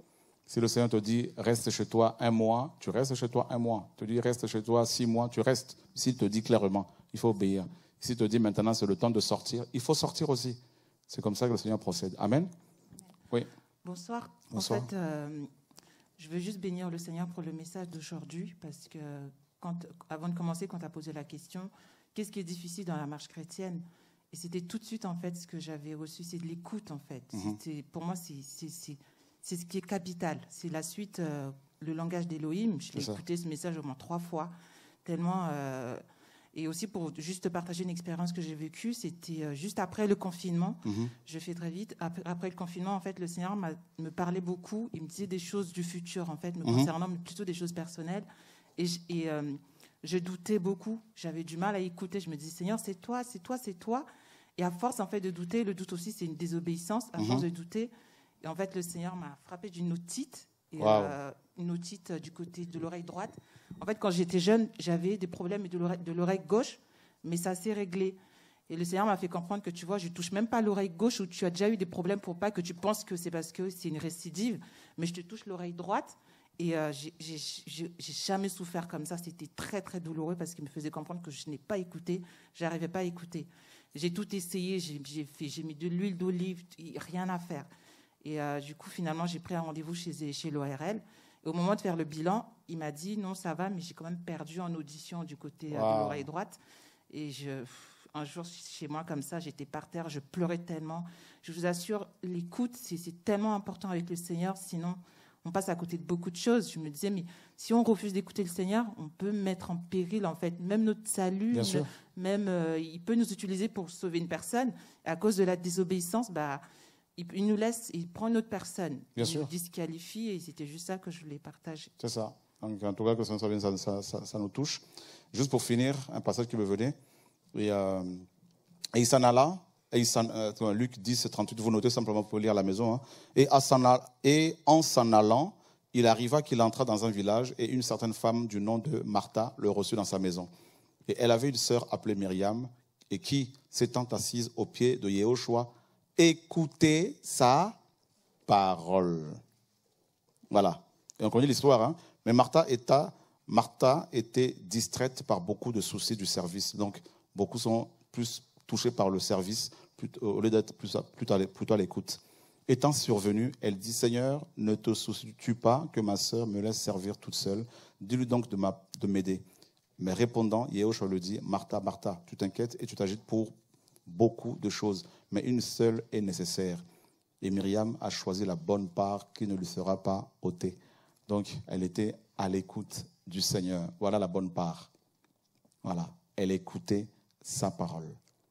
Si le Seigneur te dit, reste chez toi un mois, tu restes chez toi un mois. Il te dit, reste chez toi six mois, tu restes. S'il te dit clairement, il faut obéir. S'il te dit, maintenant, c'est le temps de sortir, il faut sortir aussi. C'est comme ça que le Seigneur procède. Amen. Oui. Bonsoir. Bonsoir. En fait, euh, je veux juste bénir le Seigneur pour le message d'aujourd'hui, parce que quand, avant de commencer, quand tu as posé la question, qu'est-ce qui est difficile dans la marche chrétienne? Et c'était tout de suite, en fait, ce que j'avais reçu, c'est de l'écoute, en fait. Mm-hmm. C'était, pour moi, c'est, c'est, c'est, c'est ce qui est capital. C'est la suite, euh, le langage d'Élohim. Je l'ai écouté, ce message, au moins trois fois, tellement... Euh, et aussi, pour juste partager une expérience que j'ai vécue, c'était euh, juste après le confinement. Mm-hmm. Je fais très vite. Après, après le confinement, en fait, le Seigneur m'a, me parlait beaucoup. Il me disait des choses du futur, en fait, me mm-hmm. concernant, mais plutôt des choses personnelles. Et... et euh, je doutais beaucoup, j'avais du mal à écouter. Je me disais, Seigneur, c'est toi, c'est toi, c'est toi. Et à force, en fait, de douter, le doute aussi, c'est une désobéissance. À mm-hmm. force de douter, et en fait, le Seigneur m'a frappé d'une otite, et, wow. euh, une otite du côté de l'oreille droite. En fait, quand j'étais jeune, j'avais des problèmes de l'oreille, de l'oreille gauche, mais ça s'est réglé. Et le Seigneur m'a fait comprendre que, tu vois, je ne touche même pas l'oreille gauche où tu as déjà eu des problèmes pour pas que tu penses que c'est parce que c'est une récidive, mais je te touche l'oreille droite. Et euh, j'ai, j'ai, j'ai, j'ai jamais souffert comme ça. C'était très, très douloureux parce qu'il me faisait comprendre que je n'ai pas écouté. Je n'arrivais pas à écouter. J'ai tout essayé. J'ai, j'ai, fait, j'ai mis de l'huile d'olive, rien à faire. Et euh, du coup, finalement, j'ai pris un rendez-vous chez, chez l'O R L. Et au moment de faire le bilan, il m'a dit, non, ça va, mais j'ai quand même perdu en audition du côté wow. euh, de l'oreille droite. Et je, un jour, chez moi, comme ça, j'étais par terre, je pleurais tellement. Je vous assure, l'écoute, c'est, c'est tellement important avec le Seigneur, sinon... on passe à côté de beaucoup de choses. Je me disais, mais si on refuse d'écouter le Seigneur, on peut mettre en péril, en fait, même notre salut. Bien sûr. Même, euh, il peut nous utiliser pour sauver une personne. Et à cause de la désobéissance, bah, il, il nous laisse, il prend une autre personne. Bien il sûr. nous disqualifie et c'était juste ça que je voulais partager. C'est ça. Donc, en tout cas, que ça, ça, ça, ça, ça nous touche. Juste pour finir, un passage qui me venait. Et, euh, et il s'en alla. Et il s'en, euh, Luc dix, trente-huit, vous notez simplement pour lire à la maison. Hein. Et, à s'en all... et en s'en allant, il arriva qu'il entra dans un village et une certaine femme du nom de Martha le reçut dans sa maison. Et elle avait une sœur appelée Myriam, et qui, s'étant assise au pied de Yehoshua, écoutait sa parole. Voilà. Et on connaît l'histoire, hein. Mais Martha était, Martha était distraite par beaucoup de soucis du service. Donc, beaucoup sont plus touchés par le service, au lieu d'être plus à, plutôt à l'écoute. Étant survenue, elle dit, Seigneur, ne te soucies-tu pas que ma sœur me laisse servir toute seule? Dis-lui donc de, ma, de m'aider. Mais répondant, Yehoshua lui dit, Martha, Martha, tu t'inquiètes et tu t'agites pour beaucoup de choses, mais une seule est nécessaire. Et Myriam a choisi la bonne part qui ne lui sera pas ôtée. Donc, elle était à l'écoute du Seigneur. Voilà la bonne part. Voilà, elle écoutait sa parole.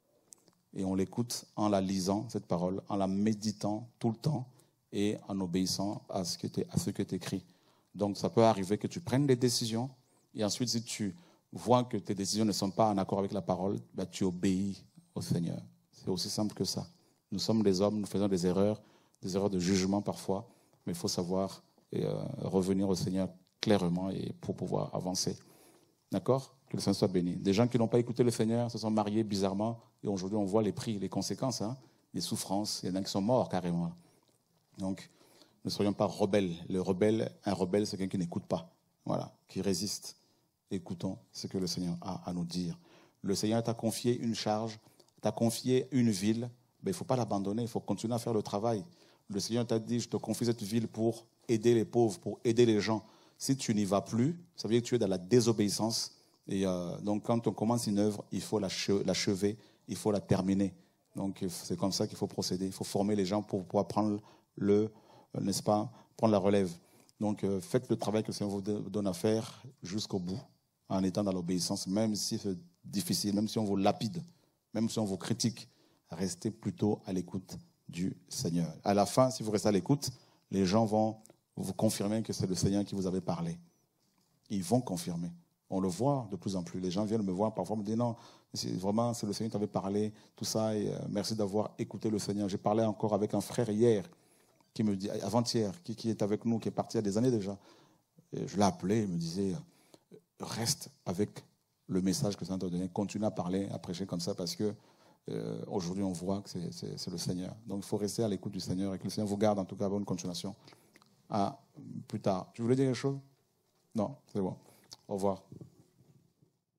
Et on l'écoute en la lisant, cette parole, en la méditant tout le temps et en obéissant à ce qui est écrit. Donc, ça peut arriver que tu prennes des décisions et ensuite, si tu vois que tes décisions ne sont pas en accord avec la parole, ben, tu obéis au Seigneur. C'est aussi simple que ça. Nous sommes des hommes, nous faisons des erreurs, des erreurs de jugement parfois, mais il faut savoir et, euh, revenir au Seigneur clairement et pour pouvoir avancer. D'accord? Que le Seigneur soit béni. Des gens qui n'ont pas écouté le Seigneur se sont mariés bizarrement et aujourd'hui on voit les prix, les conséquences, hein, les souffrances. Il y en a qui sont morts carrément. Donc, ne soyons pas rebelles. Le rebelle, un rebelle, c'est quelqu'un qui n'écoute pas, voilà, qui résiste. Écoutons ce que le Seigneur a à nous dire. Le Seigneur t'a confié une charge, t'a confié une ville, mais il ne faut pas l'abandonner, il faut continuer à faire le travail. Le Seigneur t'a dit, je te confie cette ville pour aider les pauvres, pour aider les gens. Si tu n'y vas plus, ça veut dire que tu es dans la désobéissance. Et euh, donc, quand on commence une œuvre, il faut l'achever, il faut la terminer. Donc, c'est comme ça qu'il faut procéder. Il faut former les gens pour pouvoir prendre le, n'est-ce pas, prendre la relève. Donc, euh, faites le travail que le Seigneur vous donne à faire jusqu'au bout, en étant dans l'obéissance, même si c'est difficile, même si on vous lapide, même si on vous critique, restez plutôt à l'écoute du Seigneur. À la fin, si vous restez à l'écoute, les gens vont vous confirmer que c'est le Seigneur qui vous avait parlé. Ils vont confirmer. On le voit de plus en plus. Les gens viennent me voir parfois, me disent non, c'est vraiment c'est le Seigneur qui t'avait parlé, tout ça, et euh, merci d'avoir écouté le Seigneur. J'ai parlé encore avec un frère hier, qui me dit, avant-hier, qui, qui est avec nous, qui est parti il y a des années déjà. Et je l'ai appelé, il me disait, reste avec le message que le Seigneur t'a donné, continue à parler, à prêcher comme ça, parce que euh, aujourd'hui on voit que c'est, c'est, c'est le Seigneur. Donc il faut rester à l'écoute du Seigneur et que le Seigneur vous garde en tout cas bonne continuation. À plus tard. Tu voulais dire quelque chose? Non, c'est bon. Au revoir.